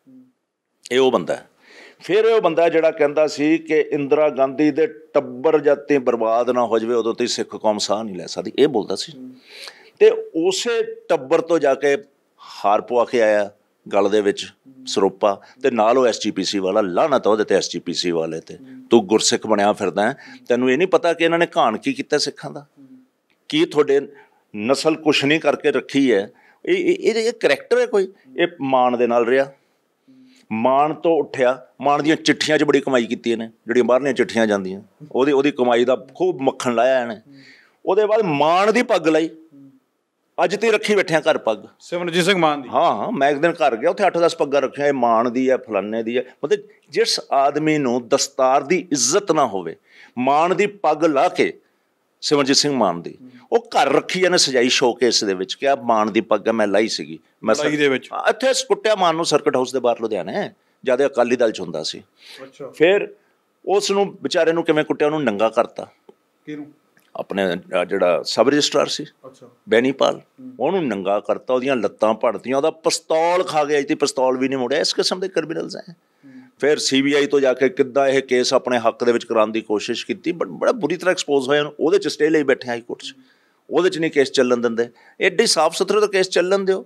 ਇਹ ਉਹ ਬੰਦਾ ਹੈ। ਫਿਰ ਉਹ ਬੰਦਾ ਜਿਹੜਾ ਕਹਿੰਦਾ ਸੀ ਕਿ ਇੰਦਰਾ ਗਾਂਧੀ ਦੇ ਟੱਬਰ ਜਦ ਤੱਕ ਬਰਬਾਦ ਨਾ ਹੋ ਜਾਵੇ ਉਦੋਂ ਤੱਕ ਸਿੱਖ ਕੌਮ ਸਾਹ ਨਹੀਂ ਲੈ ਸਕਦੀ, ਇਹ ਬੋਲਦਾ ਸੀ। ਅਤੇ ਉਸੇ ਟੱਬਰ ਤੋਂ ਜਾ ਕੇ ਹਾਰ ਪਵਾ ਕੇ ਆਇਆ ਗਲ ਦੇ ਵਿੱਚ ਸਰੋਪਾ, ਅਤੇ ਨਾਲ ਉਹ SGPC ਵਾਲਾ, ਲਾਹਨਤ ਉਹਦੇ 'ਤੇ SGPC ਵਾਲੇ 'ਤੇ। ਤੂੰ ਗੁਰਸਿੱਖ ਬਣਿਆ ਫਿਰਦਾ ਹੈ, ਤੈਨੂੰ ਇਹ ਨਹੀਂ ਪਤਾ ਕਿ ਇਹਨਾਂ ਨੇ ਘਾਣ ਕੀ ਕੀਤਾ ਸਿੱਖਾਂ ਦਾ, ਕੀ ਤੁਹਾਡੇ ਨਸਲ ਕੁਛ ਨਹੀਂ ਕਰਕੇ ਰੱਖੀ ਹੈ। ਇਹ ਕਰੈਕਟਰ ਹੈ ਕੋਈ। ਇਹ ਮਾਣ ਦੇ ਨਾਲ ਰਿਹਾ, ਮਾਣ ਤੋਂ ਉੱਠਿਆ, ਮਾਣ ਦੀਆਂ ਚਿੱਠੀਆਂ 'ਚ ਬੜੀ ਕਮਾਈ ਕੀਤੀ ਇਹਨੇ, ਜਿਹੜੀਆਂ ਬਾਹਰਲੀਆਂ ਚਿੱਠੀਆਂ ਜਾਂਦੀਆਂ, ਉਹਦੀ ਕਮਾਈ ਦਾ ਖੂਬ ਮੱਖਣ ਲਾਇਆ ਇਹਨੇ। ਉਹਦੇ ਬਾਅਦ ਮਾਣ ਦੀ ਪੱਗ ਲਈ, ਅੱਜ ਤੇ ਰੱਖੀ ਬੈਠਿਆ ਘਰ ਪੱਗ,
ਸਿਮਰਜੀਤ ਸਿੰਘ ਮਾਨ ਦੀ।
ਹਾਂ, ਮੈਂ ਇੱਕ ਦਿਨ ਘਰ ਗਿਆ, ਉੱਥੇ 8-10 ਪੱਗਾਂ ਰੱਖੀਆਂ, ਇਹ ਮਾਣ ਦੀ ਹੈ, ਫਲਾਨੇ ਦੀ ਹੈ। ਮਤਲਬ ਜਿਸ ਆਦਮੀ ਨੂੰ ਦਸਤਾਰ ਦੀ ਇੱਜ਼ਤ ਨਾ ਹੋਵੇ, ਮਾਣ ਦੀ ਪੱਗ ਲਾ ਕੇ, ਸਿਮਰਜੀਤ ਸਿੰਘ ਮਾਨ ਦੀ, ਉਹ ਘਰ ਰੱਖੀ ਇਹਨੇ ਸਜਾਈ ਸ਼ੋਕੇਸ ਦੇ ਵਿੱਚ, ਕਿ ਆ ਮਾਣ ਦੀ ਪੱਗ ਮੈਂ ਲਾਈ ਸੀਗੀ, ਮੈਂ ਦੇ ਵਿੱਚ ਇੱਥੇ ਕੁੱਟਿਆ ਮਾਨ ਨੂੰ ਸਰਕਟ ਹਾਊਸ ਦੇ ਬਾਹਰ ਲੁਧਿਆਣੇ, ਜਦ ਅਕਾਲੀ ਦਲ 'ਚ ਹੁੰਦਾ ਸੀ। ਫਿਰ ਉਸ ਨੂੰ ਵਿਚਾਰੇ ਨੂੰ ਕਿਵੇਂ ਕੁੱਟਿਆ, ਉਹਨੂੰ ਨੰਗਾ ਕਰਤਾ। ਆਪਣੇ ਜਿਹੜਾ ਸਬ ਰਜਿਸਟਰਾਰ ਸੀ ਬੈਨੀਪਾਲ, ਉਹਨੂੰ ਨੰਗਾ ਕਰਤਾ, ਉਹਦੀਆਂ ਲੱਤਾਂ ਭੰਨਤੀਆਂ, ਉਹਦਾ ਪਿਸਤੌਲ ਖਾ ਗਿਆ ਤੇ ਪਿਸਤੌਲ ਵੀ ਨਹੀਂ ਮੁੜਿਆ। ਇਸ ਕਿਸਮ ਦੇ ਕ੍ਰਿਮੀਨਲਸ ਹੈ। ਫਿਰ CBI ਤੋਂ ਜਾ ਕੇ ਕਿੱਦਾਂ ਇਹ ਕੇਸ ਆਪਣੇ ਹੱਕ ਦੇ ਵਿੱਚ ਕਰਾਉਣ ਦੀ ਕੋਸ਼ਿਸ਼ ਕੀਤੀ, ਬੜਾ ਬੁਰੀ ਤਰ੍ਹਾਂ ਐਕਸਪੋਜ਼ ਹੋਇਆ। ਉਹਦੇ 'ਚ ਸਟੇ ਲਈ ਬੈਠੇ ਹਾਈ ਕੋਰਟ 'ਚ, ਉਹਦੇ 'ਚ ਨਹੀਂ ਕੇਸ ਚੱਲਣ ਦਿੰਦੇ। ਐਡੇ ਸਾਫ ਸੁਥਰੇ ਤਾਂ ਕੇਸ ਚੱਲਣ ਦਿਓ।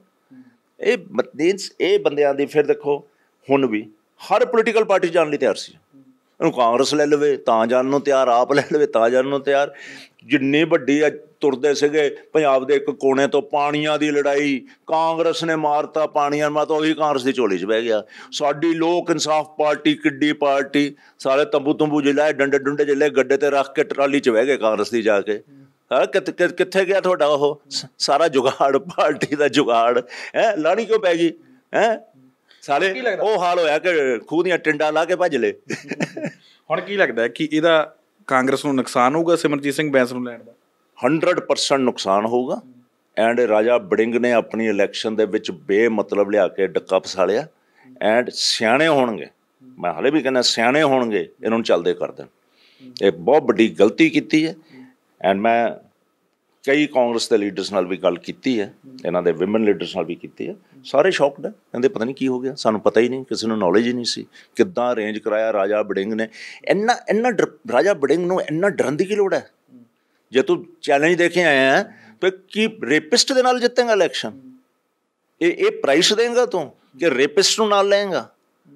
ਇਹ ਬੰਦਿਆਂ ਦੀ ਫਿਰ ਦੇਖੋ, ਹੁਣ ਵੀ ਹਰ ਪੋਲੀਟੀਕਲ ਪਾਰਟੀ ਜਾਣ ਲਈ ਤਿਆਰ ਸੀ। ਇਹਨੂੰ ਕਾਂਗਰਸ ਲੈ ਲਵੇ ਤਾਂ ਜਾਣ ਨੂੰ ਤਿਆਰ, ਆਪ ਲੈ ਲਵੇ ਤਾਂ ਜਾਣ ਨੂੰ ਤਿਆਰ। ਜਿੰਨੀ ਵੱਡੀ ਤੁਰਦੇ ਸੀਗੇ ਪੰਜਾਬ ਦੇ ਇੱਕ ਕੋਨੇ ਤੋਂ, ਪਾਣੀਆਂ ਦੀ ਲੜਾਈ, ਕਾਂਗਰਸ ਨੇ ਮਾਰਤਾ ਪਾਣੀਆਂ, ਮੈਂ ਤਾਂ ਉਹੀ ਕਾਂਗਰਸ ਦੀ ਝੋਲੀ 'ਚ ਬਹਿ ਗਿਆ। ਸਾਡੀ ਲੋਕ ਇਨਸਾਫ ਪਾਰਟੀ ਕਿੱਡੀ ਪਾਰਟੀ, ਸਾਰੇ ਤੰਬੂ ਜਿਲਾਏ, ਡੰਡੇ ਜਿਲੇ ਗੱਡੇ 'ਤੇ ਰੱਖ ਕੇ ਟਰਾਲੀ 'ਚ ਬਹਿ ਗਏ ਕਾਂਗਰਸ ਦੀ ਜਾ ਕੇ। ਕਿੱਥੇ ਗਿਆ ਤੁਹਾਡਾ ਉਹ ਸਾਰਾ ਜੁਗਾੜ, ਪਾਰਟੀ ਦਾ ਜੁਗਾੜ ਹੈ? ਲਾਣੀ ਕਿਉਂ ਪੈ ਗਈ ਹੈ? ਸਾਰੇ ਉਹ ਹਾਲ ਹੋਇਆ ਕਿ ਖੂਹ ਦੀਆਂ ਟਿੰਡਾਂ ਲਾ ਕੇ ਭੱਜ ਲਏ।
ਹੁਣ ਕੀ ਲੱਗਦਾ ਕਿ ਇਹਦਾ ਕਾਂਗਰਸ ਨੂੰ ਨੁਕਸਾਨ ਹੋਊਗਾ ਸਿਮਰਜੀਤ ਸਿੰਘ ਬੈਂਸ ਨੂੰ ਲੈਣ ਦਾ?
100% ਨੁਕਸਾਨ ਹੋਊਗਾ। ਐਂਡ ਰਾਜਾ ਵੜਿੰਗ ਨੇ ਆਪਣੀ ਇਲੈਕਸ਼ਨ ਦੇ ਵਿੱਚ ਬੇਮਤਲਬ ਲਿਆ ਕੇ ਡੱਕਾ ਫਸਾ ਲਿਆ। ਐਂਡ ਸਿਆਣੇ ਹੋਣਗੇ, ਮੈਂ ਹਾਲੇ ਵੀ ਕਹਿੰਦਾ ਸਿਆਣੇ ਹੋਣਗੇ, ਇਹਨਾਂ ਨੂੰ ਚੱਲਦੇ ਕਰ ਦੇਣ। ਇਹ ਬਹੁਤ ਵੱਡੀ ਗਲਤੀ ਕੀਤੀ ਹੈ। ਐਂਡ ਮੈਂ ਕਈ ਕਾਂਗਰਸ ਦੇ ਲੀਡਰਸ ਨਾਲ ਵੀ ਗੱਲ ਕੀਤੀ ਹੈ, ਇਹਨਾਂ ਦੇ ਵਿਮਨ ਲੀਡਰਸ ਨਾਲ ਵੀ ਕੀਤੀ ਹੈ। ਸਾਰੇ ਸ਼ੌਕਡ ਹੈ, ਕਹਿੰਦੇ ਪਤਾ ਨਹੀਂ ਕੀ ਹੋ ਗਿਆ, ਸਾਨੂੰ ਪਤਾ ਹੀ ਨਹੀਂ, ਕਿਸੇ ਨੂੰ ਨੌਲੇਜ ਹੀ ਨਹੀਂ ਸੀ। ਕਿੱਦਾਂ ਅਰੇਂਜ ਕਰਾਇਆ ਰਾਜਾ ਵੜਿੰਗ ਨੇ। ਇੰਨਾ ਰਾਜਾ ਵੜਿੰਗ ਨੂੰ ਇੰਨਾ ਡਰਨ ਦੀ ਕੀ ਲੋੜ ਹੈ? ਜੇ ਤੂੰ ਚੈਲੰਜ ਦੇ ਕੇ ਆਇਆ ਤਾਂ ਕੀ ਰੇਪਿਸਟ ਦੇ ਨਾਲ ਜਿੱਤੇਗਾ ਇਲੈਕਸ਼ਨ? ਇਹ ਪ੍ਰਾਈਸ ਦੇਂਗਾ ਤੂੰ ਕਿ ਰੇਪਿਸਟ ਨੂੰ ਨਾਲ ਲਏਗਾ?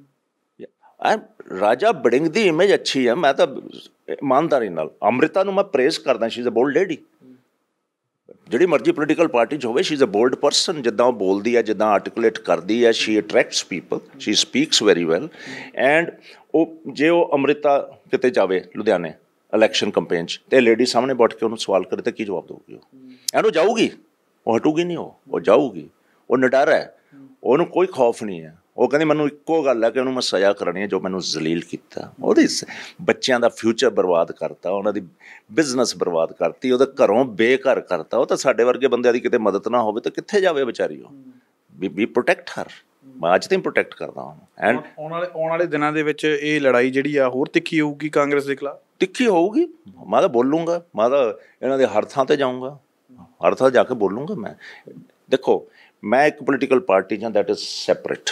ਰਾਜਾ ਵੜਿੰਗ ਦੀ ਇਮੇਜ ਅੱਛੀ ਹੈ। ਮੈਂ ਤਾਂ ਇਮਾਨਦਾਰੀ ਨਾਲ ਅੰਮ੍ਰਿਤਾ ਨੂੰ ਮੈਂ ਪ੍ਰੇਜ਼ ਕਰਦਾ, she is a bold lady, ਜਿਹੜੀ ਮਰਜ਼ੀ ਪੋਲੀਟੀਕਲ ਪਾਰਟੀ 'ਚ ਹੋਵੇ, she is a bold person. ਜਿੱਦਾਂ ਉਹ ਬੋਲਦੀ ਹੈ, ਜਿੱਦਾਂ ਆਰਟੀਕੂਲੇਟ ਕਰਦੀ ਹੈ, she attracts people, she speaks very well. And ਉਹ ਜੇ ਉਹ ਅੰਮ੍ਰਿਤਾ ਕਿਤੇ ਜਾਵੇ ਲੁਧਿਆਣੇ ਇਲੈਕਸ਼ਨ ਕੰਪੇਨ 'ਚ, ਅਤੇ ਲੇਡੀ ਸਾਹਮਣੇ ਬੈਠ ਕੇ ਉਹਨੂੰ ਸਵਾਲ ਕਰੇ ਤਾਂ ਕੀ ਜਵਾਬ ਦੇਊਗੀ? ਉਹ ਇਹਨੂੰ ਜਾਊਗੀ, ਉਹ ਹਟੂਗੀ ਨਹੀਂ, ਉਹ ਜਾਊਗੀ, ਉਹ ਨਿਡਰ ਹੈ, ਉਹਨੂੰ ਕੋਈ ਖੌਫ ਨਹੀਂ ਹੈ। ਉਹ ਕਹਿੰਦੀ ਮੈਨੂੰ ਇੱਕੋ ਗੱਲ ਹੈ ਕਿ ਉਹਨੂੰ ਮੈਂ ਸਜ਼ਾ ਕਰਨੀ ਹੈ ਜੋ ਮੈਨੂੰ ਜ਼ਲੀਲ ਕੀਤਾ, ਉਹਦੇ ਬੱਚਿਆਂ ਦਾ ਫਿਊਚਰ ਬਰਬਾਦ ਕਰਤਾ, ਉਹਨਾਂ ਦੀ ਬਿਜ਼ਨਸ ਬਰਬਾਦ ਕਰਤੀ, ਉਹਦੇ ਘਰੋਂ ਬੇਘਰ ਕਰਤਾ। ਉਹ ਤਾਂ ਸਾਡੇ ਵਰਗੇ ਬੰਦਿਆਂ ਦੀ ਕਿਤੇ ਮਦਦ ਨਾ ਹੋਵੇ ਤਾਂ ਕਿੱਥੇ ਜਾਵੇ ਵਿਚਾਰੀ? ਉਹ ਵੀ ਪ੍ਰੋਟੈਕਟ ਹਰ, ਮੈਂ ਅੱਜ ਤਾਂ ਪ੍ਰੋਟੈਕਟ ਕਰਦਾ ਉਹਨੂੰ। ਐਂਡ
ਆਉਣ ਵਾਲੇ ਦਿਨਾਂ ਦੇ ਵਿੱਚ ਇਹ ਲੜਾਈ ਜਿਹੜੀ ਆ ਹੋਰ ਤਿੱਖੀ ਹੋਊਗੀ ਕਾਂਗਰਸ ਦੇ ਖਿਲਾਫ?
ਤਿੱਖੀ ਹੋਊਗੀ। ਮੈਂ ਤਾਂ ਬੋਲੂੰਗਾ, ਮੈਂ ਤਾਂ ਇਹਨਾਂ ਦੇ ਹਰ ਥਾਂ 'ਤੇ ਜਾਊਂਗਾ, ਹਰ ਥਾਂ ਜਾ ਕੇ ਬੋਲੂੰਗਾ ਮੈਂ। ਦੇਖੋ, ਮੈਂ ਇੱਕ ਪੋਲੀਟੀਕਲ ਪਾਰਟੀ 'ਚ ਦੈਟ ਇਜ਼ ਸੈਪਰੇਟ।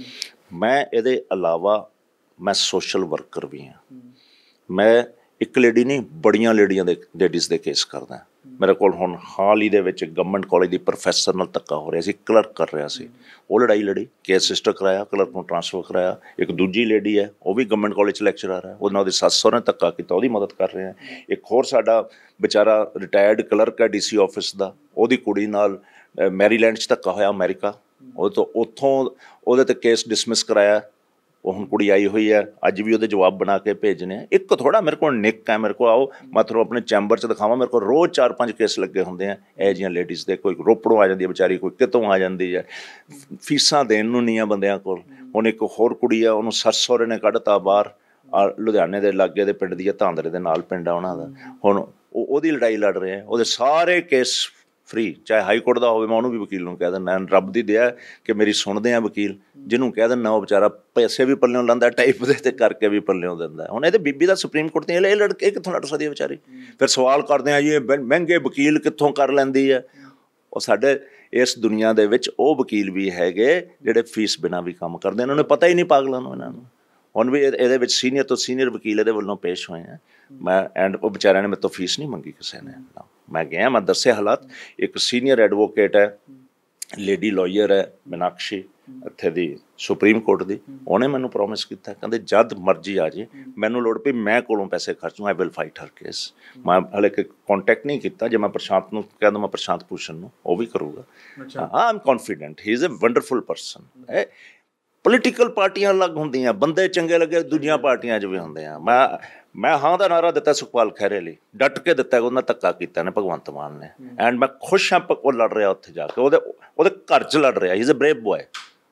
ਮੈਂ ਇਹਦੇ ਇਲਾਵਾ ਮੈਂ ਸੋਸ਼ਲ ਵਰਕਰ ਵੀ ਹਾਂ। ਮੈਂ ਇੱਕ ਲੇਡੀ ਨਹੀਂ, ਬੜੀਆਂ ਲੇਡੀਜ਼ ਦੇ ਕੇਸ ਕਰਦਾ। ਮੇਰੇ ਕੋਲ ਹੁਣ ਹਾਲ ਹੀ ਦੇ ਵਿੱਚ ਗਵਰਨਮੈਂਟ ਕਾਲਜ ਦੀ ਪ੍ਰੋਫੈਸਰ ਨਾਲ ਧੱਕਾ ਹੋ ਰਿਹਾ ਸੀ, ਕਲਰਕ ਕਰ ਰਿਹਾ ਸੀ, ਉਹ ਲੜਾਈ ਲੜੀ, ਕੇਸ ਰਜਿਸਟਰ ਕਰਾਇਆ, ਕਲਰਕ ਨੂੰ ਟਰਾਂਸਫਰ ਕਰਾਇਆ। ਇੱਕ ਦੂਜੀ ਲੇਡੀ ਹੈ, ਉਹ ਵੀ ਗਵਰਨਮੈਂਟ ਕਾਲਜ 'ਚ ਲੈਕਚਰਰ ਹੈ, ਉਹਦੇ ਨਾਲ ਉਹਦੀ ਸੱਸ ਸਹੁਰੇ ਨੇ ਧੱਕਾ ਕੀਤਾ, ਉਹਦੀ ਮਦਦ ਕਰ ਰਿਹਾ। ਇੱਕ ਹੋਰ ਸਾਡਾ ਵਿਚਾਰਾ ਰਿਟਾਇਰਡ ਕਲਰਕ ਹੈ DC ਆਫਿਸ ਦਾ, ਉਹਦੀ ਕੁੜੀ ਨਾਲ ਮੈਰੀਲੈਂਡ 'ਚ ਧੱਕਾ ਹੋਇਆ ਅਮਰੀਕਾ, ਉਹ ਤੋਂ ਉੱਥੋਂ ਉਹਦੇ 'ਤੇ ਕੇਸ ਡਿਸਮਿਸ ਕਰਾਇਆ। ਉਹ ਹੁਣ ਕੁੜੀ ਆਈ ਹੋਈ ਹੈ, ਅੱਜ ਵੀ ਉਹਦੇ ਜਵਾਬ ਬਣਾ ਕੇ ਭੇਜਣੇ। ਇੱਕ ਥੋੜ੍ਹਾ ਮੇਰੇ ਕੋਲ ਨਿੱਕ ਹੈ, ਮੇਰੇ ਕੋਲ ਆਓ ਮੈਂ ਤੁਹਾਨੂੰ ਆਪਣੇ ਚੈਂਬਰ 'ਚ ਦਿਖਾਵਾਂ, ਮੇਰੇ ਕੋਲ ਰੋਜ਼ 4-5 ਕੇਸ ਲੱਗੇ ਹੁੰਦੇ ਆ ਇਹੋ ਜਿਹੀਆਂ ਲੇਡੀਜ਼ ਦੇ। ਕੋਈ ਰੋਪੜੋਂ ਆ ਜਾਂਦੀ ਹੈ ਵਿਚਾਰੀ, ਕੋਈ ਕਿਤੋਂ ਆ ਜਾਂਦੀ ਹੈ, ਫੀਸਾਂ ਦੇਣ ਨੂੰ ਨਹੀਂ ਆ ਬੰਦਿਆਂ ਕੋਲ। ਹੁਣ ਇੱਕ ਹੋਰ ਕੁੜੀ ਆ, ਉਹਨੂੰ ਸੱਸ ਸਹੁਰੇ ਨੇ ਕੱਢਤਾ ਬਾਹਰ, ਲੁਧਿਆਣੇ ਦੇ ਲਾਗੇ ਦੇ ਪਿੰਡ ਦੀ ਹੈ, ਧਾਂਦਰੇ ਦੇ ਨਾਲ ਪਿੰਡ ਆ ਉਹਨਾਂ ਦਾ। ਹੁਣ ਉਹਦੀ ਲੜਾਈ ਲੜ ਰਹੇ ਆ, ਉਹਦੇ ਸਾਰੇ ਕੇਸ ਫਰੀ, ਚਾਹੇ ਹਾਈ ਕੋਰਟ ਦਾ ਹੋਵੇ। ਮੈਂ ਉਹਨੂੰ ਵੀ ਵਕੀਲ ਨੂੰ ਕਹਿ ਦਿੰਦਾ, ਰੱਬ ਦੀ ਦਇਆ ਕਿ ਮੇਰੀ ਸੁਣਦੇ ਆ ਵਕੀਲ, ਜਿਹਨੂੰ ਕਹਿ ਦਿੰਦਾ ਉਹ ਵਿਚਾਰਾ ਪੈਸੇ ਵੀ ਪੱਲਿਓਂ ਲਾਉਂਦਾ ਟਾਈਪ ਦੇ, ਅਤੇ ਕਰਕੇ ਵੀ ਪੱਲਿਓਂ ਦਿੰਦਾ। ਹੁਣ ਇਹਦੇ ਬੀਬੀ ਦਾ ਸੁਪਰੀਮ ਕੋਰਟ ਦੀਆਂ ਇਹ ਲੜਕੇ ਕਿੱਥੋਂ ਲੜ ਸਕਦੀ ਹੈ ਵਿਚਾਰੀ? ਫਿਰ ਸਵਾਲ ਕਰਦੇ ਆ ਜੀ, ਇਹ ਮਹਿੰਗੇ ਵਕੀਲ ਕਿੱਥੋਂ ਕਰ ਲੈਂਦੀ ਹੈ? ਉਹ ਸਾਡੇ ਇਸ ਦੁਨੀਆ ਦੇ ਵਿੱਚ ਉਹ ਵਕੀਲ ਵੀ ਹੈਗੇ ਜਿਹੜੇ ਫੀਸ ਬਿਨਾਂ ਵੀ ਕੰਮ ਕਰਦੇ, ਇਹਨਾਂ ਨੂੰ ਪਤਾ ਹੀ ਨਹੀਂ ਪਾਗਲਾਂ ਨੂੰ। ਇਹਨਾਂ ਨੂੰ ਹੁਣ ਵੀ ਇਹਦੇ ਵਿੱਚ ਸੀਨੀਅਰ ਤੋਂ ਸੀਨੀਅਰ ਵਕੀਲ ਇਹਦੇ ਵੱਲੋਂ ਪੇਸ਼ ਹੋਏ ਆ ਮੈਂ, ਐਂਡ ਉਹ ਵਿਚਾਰਿਆਂ ਨੇ ਮੇਰੇ ਤੋਂ ਫੀਸ ਨਹੀਂ ਮੰਗੀ ਕਿਸੇ ਨੇ। ਮੈਂ ਗਿਆ, ਮੈਂ ਦੱਸੇ ਹਾਲਾਤ। ਇੱਕ ਸੀਨੀਅਰ ਐਡਵੋਕੇਟ ਹੈ, ਲੇਡੀ ਲਾਇਰ ਹੈ, ਮੀਨਾਕਸ਼ੀ, ਇੱਥੇ ਦੀ ਸੁਪਰੀਮ ਕੋਰਟ ਦੀ, ਉਹਨੇ ਮੈਨੂੰ ਪ੍ਰੋਮਿਸ ਕੀਤਾ, ਕਹਿੰਦੇ ਜਦ ਮਰਜ਼ੀ ਆ ਜੇ, ਮੈਨੂੰ ਲੋੜ ਪਈ ਮੈਂ ਕੋਲੋਂ ਪੈਸੇ ਖਰਚੂੰ, I will fight her case. ਮੈਂ ਹਾਲੇ ਕੰਟੈਕਟ ਨਹੀਂ ਕੀਤਾ, ਜੇ ਮੈਂ ਪ੍ਰਸ਼ਾਂਤ ਨੂੰ ਕਹਿ ਦਵਾਂ, ਪ੍ਰਸ਼ਾਂਤ ਭੂਸ਼ਣ ਨੂੰ, ਉਹ ਵੀ ਕਰੂਗਾ। ਹਾਂ, I am confident, he is a wonderful person. Political ਪਾਰਟੀਆਂ ਅਲੱਗ ਹੁੰਦੀਆਂ, ਬੰਦੇ ਚੰਗੇ ਲੱਗੇ ਦੂਜੀਆਂ ਪਾਰਟੀਆਂ 'ਚ ਵੀ ਹੁੰਦੇ ਆ। ਮੈਂ ਹਾਂ ਦਾ ਨਾਅਰਾ ਦਿੱਤਾ ਸੁਖਪਾਲ ਖਹਿਰੇ ਲਈ, ਡਟ ਕੇ ਦਿੱਤਾ, ਉਹਨਾਂ ਧੱਕਾ ਕੀਤਾ ਨੇ ਭਗਵੰਤ ਮਾਨ ਨੇ। ਐਂਡ ਮੈਂ ਖੁਸ਼ ਹਾਂ ਉਹ ਲੜ ਰਿਹਾ ਉੱਥੇ ਜਾ ਕੇ, ਉਹਦੇ ਘਰ 'ਚ ਲੜ ਰਿਹਾ। He is a brave boy.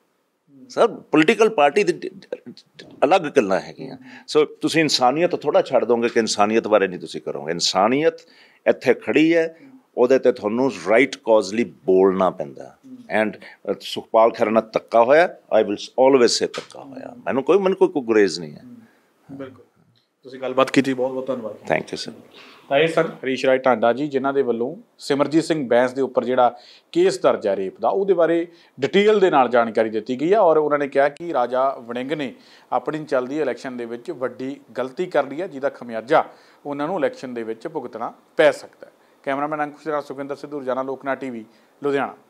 Sir, political party ਦੀ ਅਲੱਗ ਗੱਲਾਂ ਹੈਗੀਆਂ। ਸੋ ਤੁਸੀਂ ਇਨਸਾਨੀਅਤ ਥੋੜ੍ਹਾ ਛੱਡ ਦੋਗੇ ਕਿ ਇਨਸਾਨੀਅਤ ਬਾਰੇ ਨਹੀਂ ਤੁਸੀਂ ਕਰੋਗੇ। ਇਨਸਾਨੀਅਤ ਇੱਥੇ ਖੜੀ ਹੈ, ਉਹਦੇ 'ਤੇ ਤੁਹਾਨੂੰ ਰਾਈਟ ਕਾਜ਼ ਲਈ ਬੋਲਣਾ ਪੈਂਦਾ। ਐਂਡ ਸੁਖਪਾਲ ਖਹਿਰੇ ਨਾਲ ਧੱਕਾ ਹੋਇਆ, ਆਈ ਵਿਲ ਆਲਵੇਜ਼ ਸੇ ਧੱਕਾ ਹੋਇਆ। ਮੈਨੂੰ ਕੋਈ ਗੁਰੇਜ਼ ਨਹੀਂ ਹੈ।
ਬਿਲਕੁਲ, ਤੁਸੀਂ ਗੱਲਬਾਤ ਕੀਤੀ, ਬਹੁਤ ਬਹੁਤ ਧੰਨਵਾਦ।
Thank you sir.
ਤਾਂ ਇਹ ਸਨ ਹਰੀਸ਼ ਰਾਏ ਟਾਂਡਾ ਜੀ, ਜਿਨ੍ਹਾਂ ਦੇ ਵੱਲੋਂ ਸਿਮਰਜੀਤ ਸਿੰਘ ਬੈਂਸ ਦੇ ਉੱਪਰ ਜਿਹੜਾ ਕੇਸ ਦਰਜ ਹੈ ਰੇਪ ਦਾ, ਉਹਦੇ ਬਾਰੇ ਡਿਟੇਲ ਦੇ ਨਾਲ ਜਾਣਕਾਰੀ ਦਿੱਤੀ ਗਈ ਹੈ। ਔਰ ਉਹਨਾਂ ਨੇ ਕਿਹਾ ਕਿ ਰਾਜਾ ਵੜਿੰਗ ਨੇ ਆਪਣੀ ਚੱਲਦੀ ਇਲੈਕਸ਼ਨ ਦੇ ਵਿੱਚ ਵੱਡੀ ਗਲਤੀ ਕਰ ਲਈ ਹੈ, ਜਿਹਦਾ ਖਮਿਆਜਾ ਉਹਨਾਂ ਨੂੰ ਇਲੈਕਸ਼ਨ ਦੇ ਵਿੱਚ ਭੁਗਤਣਾ ਪੈ ਸਕਦਾ ਹੈ। ਕੈਮਰਾਮੈਨ ਅੰਕੁਸ਼ ਦੇ ਨਾਲ ਸੁਖਿੰਦਰ ਸਿੱਧੂ, ਰੋਜ਼ਾਨਾ ਲੋਕਨਾਥ TV, ਲੁਧਿਆਣਾ।